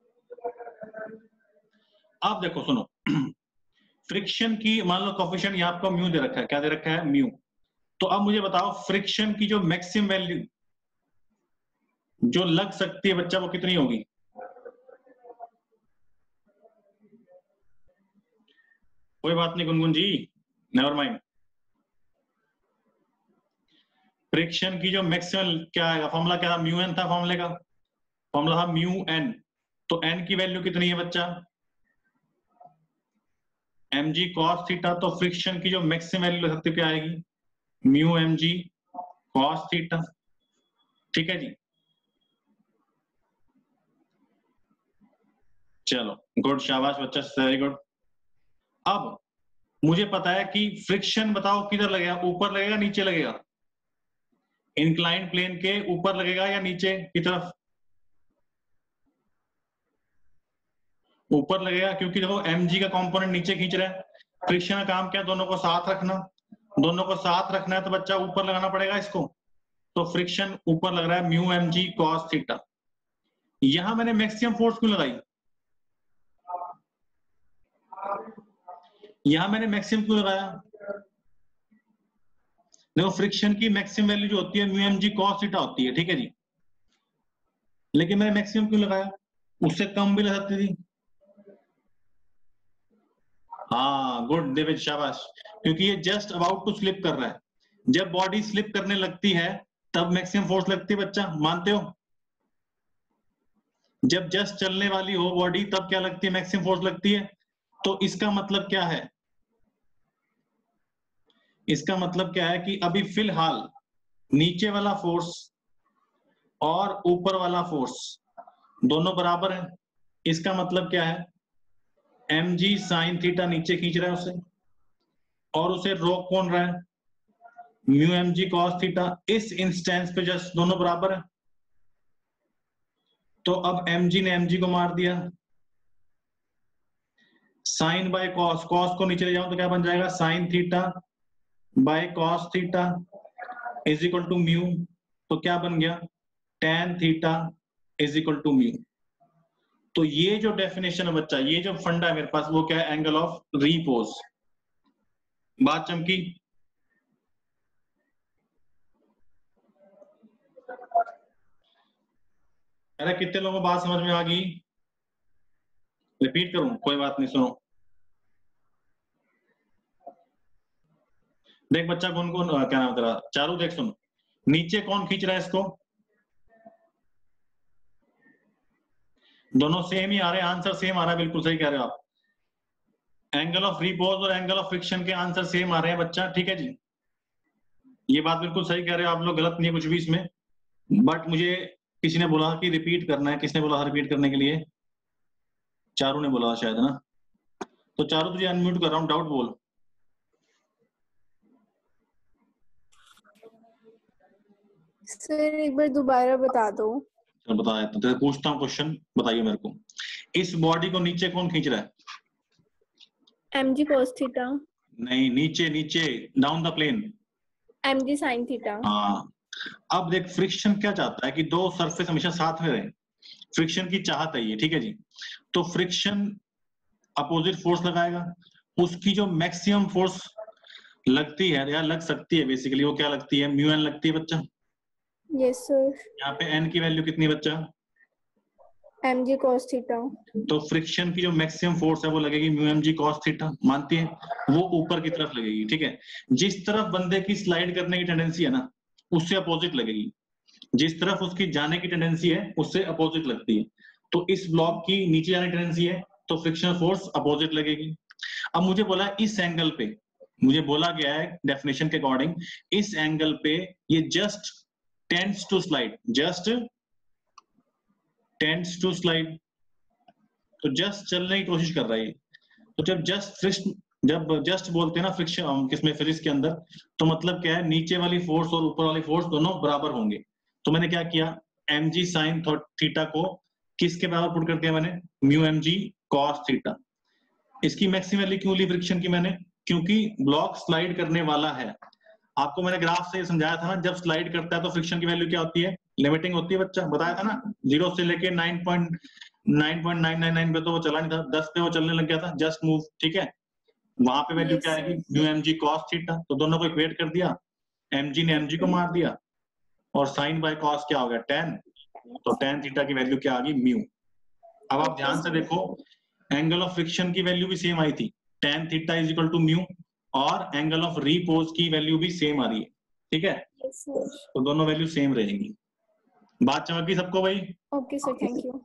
आप देखो सुनो, फ्रिक्शन की मान लो कोफिशिएंट यहाँ आपको म्यू दे रखा है, क्या दे रखा है, म्यू। तो अब मुझे बताओ फ्रिक्शन की जो मैक्सिमम वैल्यू जो लग सकती है बच्चा, वो कितनी होगी? कोई बात नहीं Gungun ji, never mind. Friction की जो मैक्सिमम क्या आएगा, फॉर्मूला क्या था, म्यू एन था फॉर्मूले का, फॉर्मूला था म्यू एन। तो एन की वैल्यू कितनी है बच्चा, एम जी कॉस थीटा। तो फ्रिक्शन की जो मैक्सिमम वैल्यू लग सकती है क्या आएगी, mu M G cos theta, ठीक है जी। चलो गुड, शाबाश बच्चा, वेरी गुड। अब मुझे पता है कि फ्रिक्शन बताओ किधर लगेगा, ऊपर लगेगा नीचे लगेगा, इंक्लाइन प्लेन के ऊपर लगेगा या नीचे की तरफ, ऊपर लगेगा, क्योंकि देखो mg का कंपोनेंट नीचे खींच रहा है। फ्रिक्शन का काम क्या है, दोनों को साथ रखना, दोनों को साथ रखना है तो बच्चा ऊपर लगाना पड़ेगा इसको। तो फ्रिक्शन ऊपर लग रहा है, mu M G cos theta. यहां मैंने मैक्सिमम फोर्स क्यों लगाई, यहां मैंने मैक्सिमम क्यों लगाया, देखो फ्रिक्शन की मैक्सिमम वैल्यू जो होती है mu M G cos theta होती है, ठीक है जी। लेकिन मैंने मैक्सिमम क्यों लगाया, उससे कम भी लग सकती थी। हाँ गुड देवेश, शाबाश। क्योंकि ये जस्ट अबाउट टू स्लिप कर रहा है, जब बॉडी स्लिप करने लगती है तब मैक्सिमम फोर्स लगती है बच्चा, मानते हो? जब जस्ट चलने वाली हो बॉडी तब क्या लगती है, मैक्सिमम फोर्स लगती है। तो इसका मतलब क्या है, इसका मतलब क्या है कि अभी फिलहाल नीचे वाला फोर्स और ऊपर वाला फोर्स दोनों बराबर है। इसका मतलब क्या है, एम जी साइन थीटा नीचे खींच रहा है उसे, और उसे रोक कौन रहा है, mu M G cos theta. इस इंस्टेंस पे जस्ट दोनों बराबर है। तो अब mg ने mg को मार दिया, साइन बाय कॉस, कॉस को नीचे ले जाऊं तो क्या बन जाएगा, sine theta by cos theta is equal to mu. तो क्या बन गया, tan theta is equal to mu. तो ये जो डेफिनेशन है बच्चा, ये जो फंडा है मेरे पास, वो क्या है, एंगल ऑफ रीपोज। बात चमकी? अरे कितने लोगों को बात समझ में आ गई? रिपीट करूं? कोई बात नहीं, सुनो। देख बच्चा, कौन कौन क्या नाम तेरा, चारू, देख सुन, नीचे कौन खींच रहा है इसको? दोनों सेम ही आ रहे हैं, आंसर सेम आ रहा है, बिल्कुल सही कह रहे हो आप। एंगल ऑफ रिपोज और एंगल ऑफ फ्रिक्शन के आंसर सेम आ रहे हैं बच्चा, ठीक है जी। ये बात बिल्कुल सही कह रहे हो आप लोग, गलत नहीं है कुछ भी इसमें। बट मुझे किसी ने बोला कि रिपीट करना है, किसने बोला रिपीट करने के लिए? चारू ने बोला शायद ना। तो चारू तुझे अनम्यूट कर रहा हूँ, डाउट बोल। सर एक बार दोबारा बता दो। चल बता देता हूं, तेरे पूछता हूँ क्वेश्चन, बताइए मेरे को। इस बॉडी को नीचे कौन खींच रहा है? M G cos theta. नहीं, नीचे नीचे, down the plane. M G sin theta. हाँ, अब देख फ्रिक्शन क्या चाहता है कि दो सरफेस हमेशा साथ में रहे, फ्रिक्शन की चाहत है ये, ठीक है जी। तो फ्रिक्शन अपोजिट फोर्स लगाएगा, उसकी जो मैक्सिमम फोर्स लगती है या लग सकती है बेसिकली, वो क्या लगती है? म्यू एन लगती है बच्चा। Yes sir. यहाँ पे एन की वैल्यू कितनी बच्चा? M G cos theta. तो फ्रिक्शन की जो मैक्सिमम फोर्स है वो लगेगी mu M G cos theta, मानती है? वो ऊपर की तरफ लगेगी, ठीक है। जिस तरफ बंदे की स्लाइड करने की टेंडेंसी है ना, उससे अपोजिट लगेगी। जिस तरफ उसकी जाने की टेंडेंसी है उससे अपोजिट लगती है। तो इस ब्लॉक की नीचे जाने की टेंडेंसी है, तो फ्रिक्शन फोर्स अपोजिट लगेगी। अब मुझे बोला इस एंगल पे, मुझे बोला गया है डेफिनेशन के अकॉर्डिंग, इस एंगल पे ये just tends to slide, just tends to slide, तो जस्ट चलने की कोशिश कर रहा है। तो जब जस्ट फ्रिक्शन, जब जस्ट बोलते हैं ना फ्रिक्शन किसमें, फिजिक्स के अंदर, तो मतलब क्या है, नीचे वाली फोर्स और ऊपर वाली फोर्स दोनों बराबर होंगे। तो मैंने क्या किया, एम जी साइन थीटा को किसके बराबर पुट कर दिया मैंने? Mu M G cos theta. इसकी मैक्सिमम वैल्यू क्यों ली फ्रिक्शन की मैंने? क्योंकि ब्लॉक स्लाइड करने वाला है। आपको मैंने ग्राफ से समझाया था ना, जब स्लाइड करता है तो फ्रिक्शन की वैल्यू क्या होती है? लिमिटिंग होती है बच्चा, बताया था ना। जीरो से लेके nine point nine point nine nine nine पे तो वो चला नहीं था, दस पे वो चलने लग गया था, जस्ट मूव, ठीक है। वहां पे वैल्यू Yes, क्या sir. आएगी? Mu M G cos theta. तो दोनों को इक्वेट कर दिया, एम जी ने एम जी को मार दिया, और साइन बाय कॉस क्या हो गया? टेन। तो टेन थीटा की वैल्यू क्या आ गई? म्यू। अब आप ध्यान से देखो, एंगल ऑफ फ्रिक्शन की वैल्यू भी सेम आई थी, tan theta is equal to mu, और एंगल ऑफ रीपोज की वैल्यू भी सेम आ रही है, ठीक है। Yes, sir. तो दोनों वैल्यू सेम रहेंगी। बात समझ गई सबको भाई? Okay, sir. Thank you.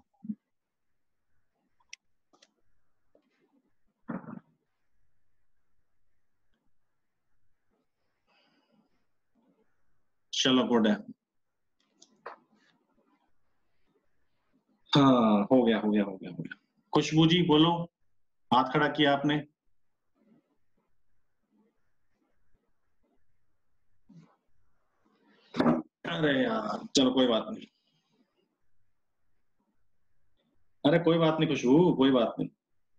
चलो गुड है। हाँ, हो गया हो गया हो गया हो गया। खुशबू जी बोलो, हाथ खड़ा किया आपने। अरे यार चलो कोई बात नहीं, अरे कोई बात नहीं खुशबू, कोई बात नहीं।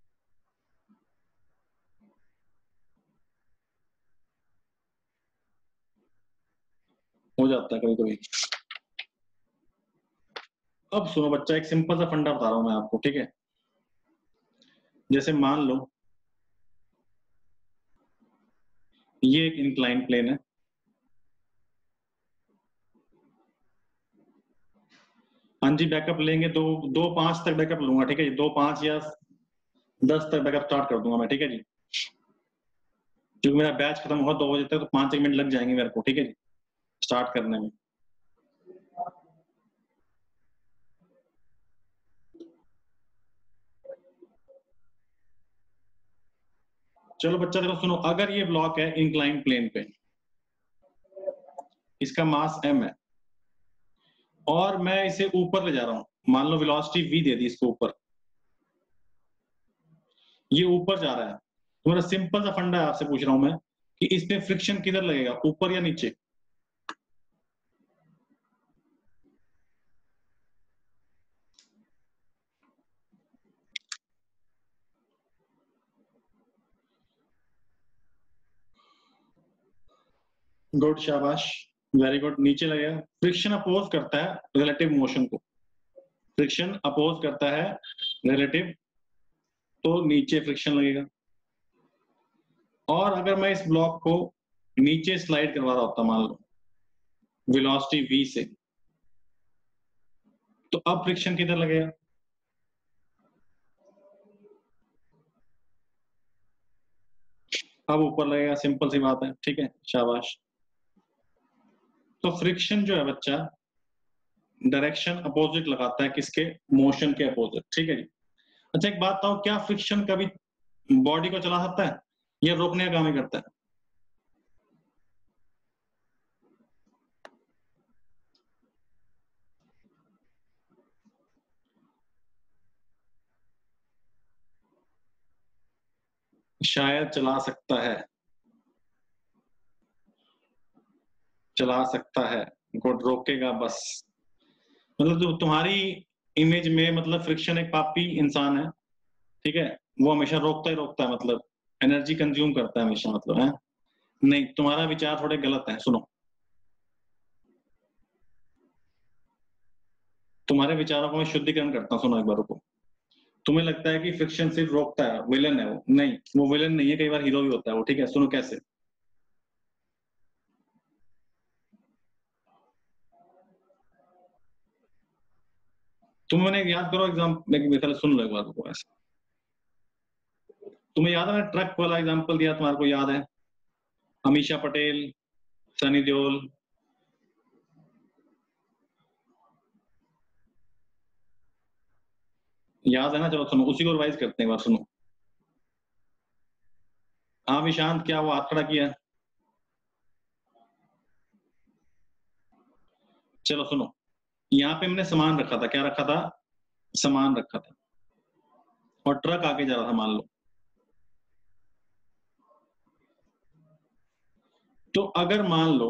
हो जाता है कभी कभी। अब सुनो बच्चा, एक सिंपल सा फंडा बता रहा हूं मैं आपको, ठीक है। जैसे मान लो ये एक इंक्लाइन प्लेन है, हाँ जी, बैकअप लेंगे, दो दो पांच तक बैकअप लूंगा, ठीक है जी। दो पांच या दस तक बैकअप स्टार्ट कर दूंगा मैं, ठीक है जी। क्योंकि मेरा बैच खत्म होगा दो बजे तक, तो पांच एक मिनट लग जाएंगे मेरे को, ठीक है जी, स्टार्ट करने में। चलो बच्चा देखो सुनो, अगर ये ब्लॉक है इंक्लाइन प्लेन पे, इसका मास m है, और मैं इसे ऊपर ले जा रहा हूं, मान लो वेलोसिटी v दे दी इसको ऊपर, ये ऊपर जा रहा है, तो मेरा सिंपल सा फंडा है, आपसे पूछ रहा हूं मैं कि इसमें फ्रिक्शन किधर लगेगा, ऊपर या नीचे? गुड, शाबाश, वेरी गुड, नीचे लगेगा। फ्रिक्शन अपोज करता है रिलेटिव मोशन को, फ्रिक्शन अपोज करता है रिलेटिव, तो नीचे फ्रिक्शन लगेगा। और अगर मैं इस ब्लॉक को नीचे स्लाइड करवा रहा होता, मान लो वेलोसिटी v से, तो अब फ्रिक्शन किधर लगेगा? अब ऊपर लगेगा, सिंपल सी बात है, ठीक है, शाबाश। तो फ्रिक्शन जो है बच्चा डायरेक्शन अपोजिट लगाता है, किसके? मोशन के अपोजिट, ठीक है जी। अच्छा एक बात बताओ, क्या फ्रिक्शन कभी बॉडी को चला सकता है या रोकने का काम ही करता है? शायद चला सकता है, चला सकता है, गुड, रोकेगा बस। मतलब तो तुम्हारी इमेज में मतलब फ्रिक्शन एक पापी इंसान है, ठीक है, वो हमेशा रोकता ही रोकता है, मतलब एनर्जी कंज्यूम करता है हमेशा, मतलब है नहीं। तुम्हारा विचार थोड़े गलत है, सुनो, तुम्हारे विचारों को मैं शुद्धिकरण करता हूँ, सुनो एक बार रुको। तुम्हें लगता है कि फ्रिक्शन सिर्फ रोकता है, विलन है वो, नहीं, वो विलन नहीं है, कई बार हीरो भी होता है वो, ठीक है। सुनो कैसे। तुम मैंने याद करो एग्जाम, मेरे ख्याल सुन लो एक बार रुको ऐसे। तुम्हें याद है ना ट्रक वाला एग्जाम्पल दिया, तुम्हारे को याद है? अमीषा पटेल, सनी देओल, याद है ना? चलो सुनो, उसी को रिवाइज करते हैं एक बार, सुनो। हाँ विशांत, क्या वो हाथ खड़ा किया? चलो सुनो, यहाँ पे हमने सामान रखा था, क्या रखा था? सामान रखा था, और ट्रक आगे जा रहा था, मान लो। तो अगर मान लो,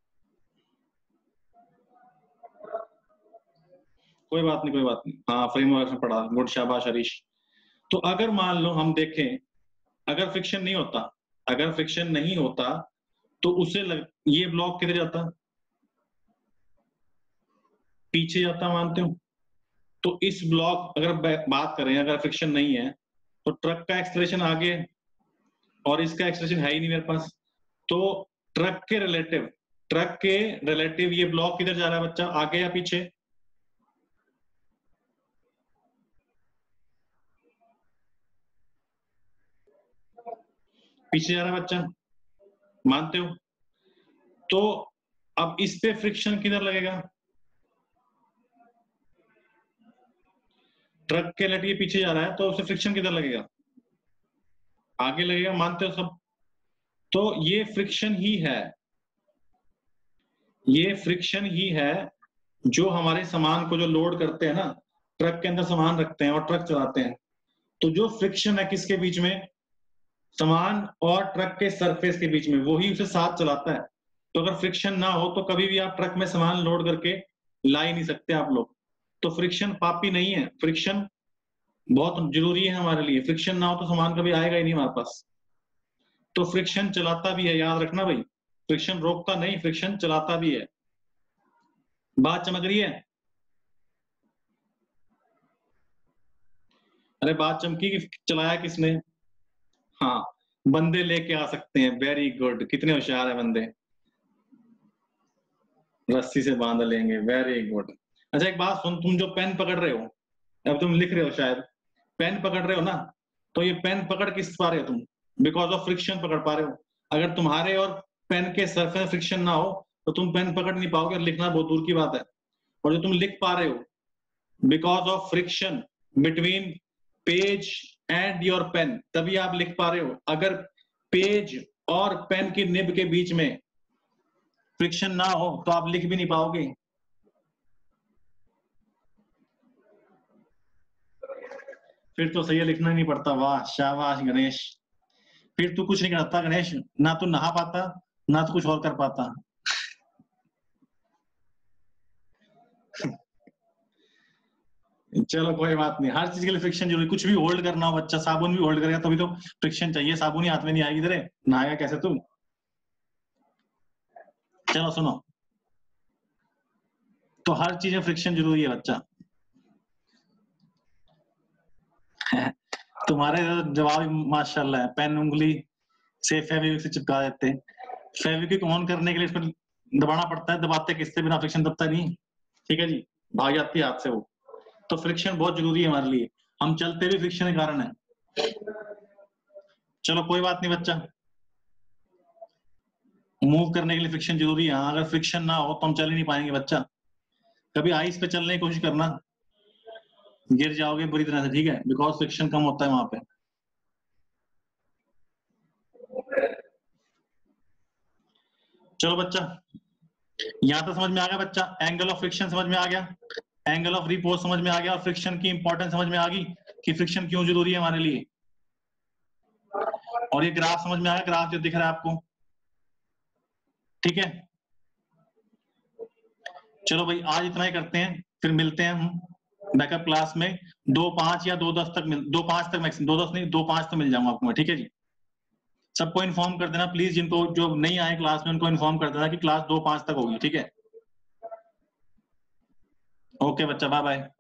कोई बात नहीं कोई बात नहीं, हाँ फ्रेमवर्क में पढ़ा, गुड, शाबाश हरीश। तो अगर मान लो हम देखें, अगर फ्रिक्शन नहीं होता, अगर फ्रिक्शन नहीं होता तो उसे लग, ये ब्लॉक किधर जाता? पीछे जाता, मानते हो? तो इस ब्लॉक अगर बात करें, अगर फ्रिक्शन नहीं है तो ट्रक का एक्सलेशन आगे और इसका एक्सलेशन है ही नहीं मेरे पास, तो ट्रक के रिलेटिव, ट्रक के रिलेटिव ये ब्लॉक किधर जा रहा है बच्चा, आगे या पीछे? पीछे जा रहा है बच्चा, मानते हो? तो अब इस पे फ्रिक्शन किधर लगेगा? ट्रक के लट ये पीछे जा रहा है तो उसे फ्रिक्शन किधर लगेगा? आगे लगेगा, मानते हो सब? तो ये फ्रिक्शन ही है, ये फ्रिक्शन ही है जो हमारे सामान को जो लोड करते हैं ना, ट्रक के अंदर सामान रखते हैं और ट्रक चलाते हैं, तो जो फ्रिक्शन है किसके बीच में? सामान और ट्रक के सरफेस के बीच में, वही उसे साथ चलाता है। तो अगर फ्रिक्शन ना हो तो कभी भी आप ट्रक में सामान लोड करके ला ही नहीं सकते आप लोग। तो फ्रिक्शन पापी नहीं है, फ्रिक्शन बहुत जरूरी है हमारे लिए। फ्रिक्शन ना हो तो सामान कभी आएगा ही नहीं हमारे पास। तो फ्रिक्शन चलाता भी है, याद रखना भाई, फ्रिक्शन रोकता नहीं, फ्रिक्शन चलाता भी है। बात समझ रही है? अरे बात चमकी कि चलाया किसने? हाँ, बंदे लेके आ सकते हैं, वेरी गुड, कितने होशियार है बंदे, रस्सी से बांध लेंगे, वेरी गुड। अच्छा एक बात सुन, तुम जो पेन पकड़ रहे हो, अब तुम लिख रहे हो शायद, पेन पकड़ रहे हो ना, तो ये पेन पकड़ किस पा रहे हो तुम? बिकॉज ऑफ फ्रिक्शन पकड़ पा रहे हो। अगर तुम्हारे और पेन के सरफेस फ्रिक्शन ना हो तो तुम पेन पकड़ नहीं पाओगे, और लिखना बहुत दूर की बात है। और जो तुम लिख पा रहे हो, because of friction between page and your pen, तभी आप लिख पा रहे हो। अगर पेज और पेन की निब के बीच में फ्रिक्शन ना हो तो आप लिख भी नहीं पाओगे। फिर तो सही है, लिखना नहीं पड़ता, वाह शाबाश गणेश। फिर तू कुछ नहीं करता गणेश, ना तू नहा पाता ना तू कुछ और कर पाता। चलो कोई बात नहीं, हर चीज के लिए फ्रिक्शन जरूरी। कुछ भी होल्ड करना हो, बच्चा साबुन भी होल्ड करेगा तभी तो फ्रिक्शन चाहिए, साबुन ही हाथ में नहीं आएगी तेरे, नहाएगा कैसे तू? चलो सुनो, तो हर चीज में फ्रिक्शन जरूरी है बच्चा। तुम्हारे तो जवाब माशाल्लाह है, पेन उंगली से फेविक्विक से चिपका देते हैं। फेविक्विक ऑन करने के लिए इसको दबाना पड़ता है, दबाते किससे बिना फ्रिक्शन दबता नहीं, ठीक है जी, भाग जाती है हाथ से वो। तो फ्रिक्शन बहुत जरूरी है हमारे लिए, हम चलते भी फ्रिक्शन के कारण है। चलो कोई बात नहीं बच्चा, मूव करने के लिए फ्रिक्शन जरूरी है। हाँ, अगर फ्रिक्शन ना हो तो हम चल ही नहीं पाएंगे बच्चा। कभी आइस पे चलने की कोशिश करना, गिर जाओगे बुरी तरह से, ठीक है, बिकॉज फ्रिक्शन कम होता है वहां पे। चलो बच्चा, यहां तो समझ में आ गया बच्चा, एंगल ऑफ फ्रिक्शन समझ में आ गया, एंगल ऑफ रिपोज समझ में आ गया, और फ्रिक्शन की इंपॉर्टेंस समझ में आ गई कि फ्रिक्शन क्यों जरूरी है हमारे लिए। और ये ग्राफ समझ में आ गया, ग्राफ जो दिख रहा है आपको, ठीक है। चलो भाई आज इतना ही करते हैं, फिर मिलते हैं हम बैकअप क्लास में। दो पांच या दो दस तक मिल, दो पांच तक मैक्सिमम, दो दस नहीं दो पांच तक मिल जाऊंगा आपको मैं, ठीक है जी। सबको इन्फॉर्म कर देना प्लीज, जिनको जो नहीं आए क्लास में उनको इन्फॉर्म कर देना कि क्लास दो पांच तक होगी, ठीक है। ओके बच्चा, बाय बाय।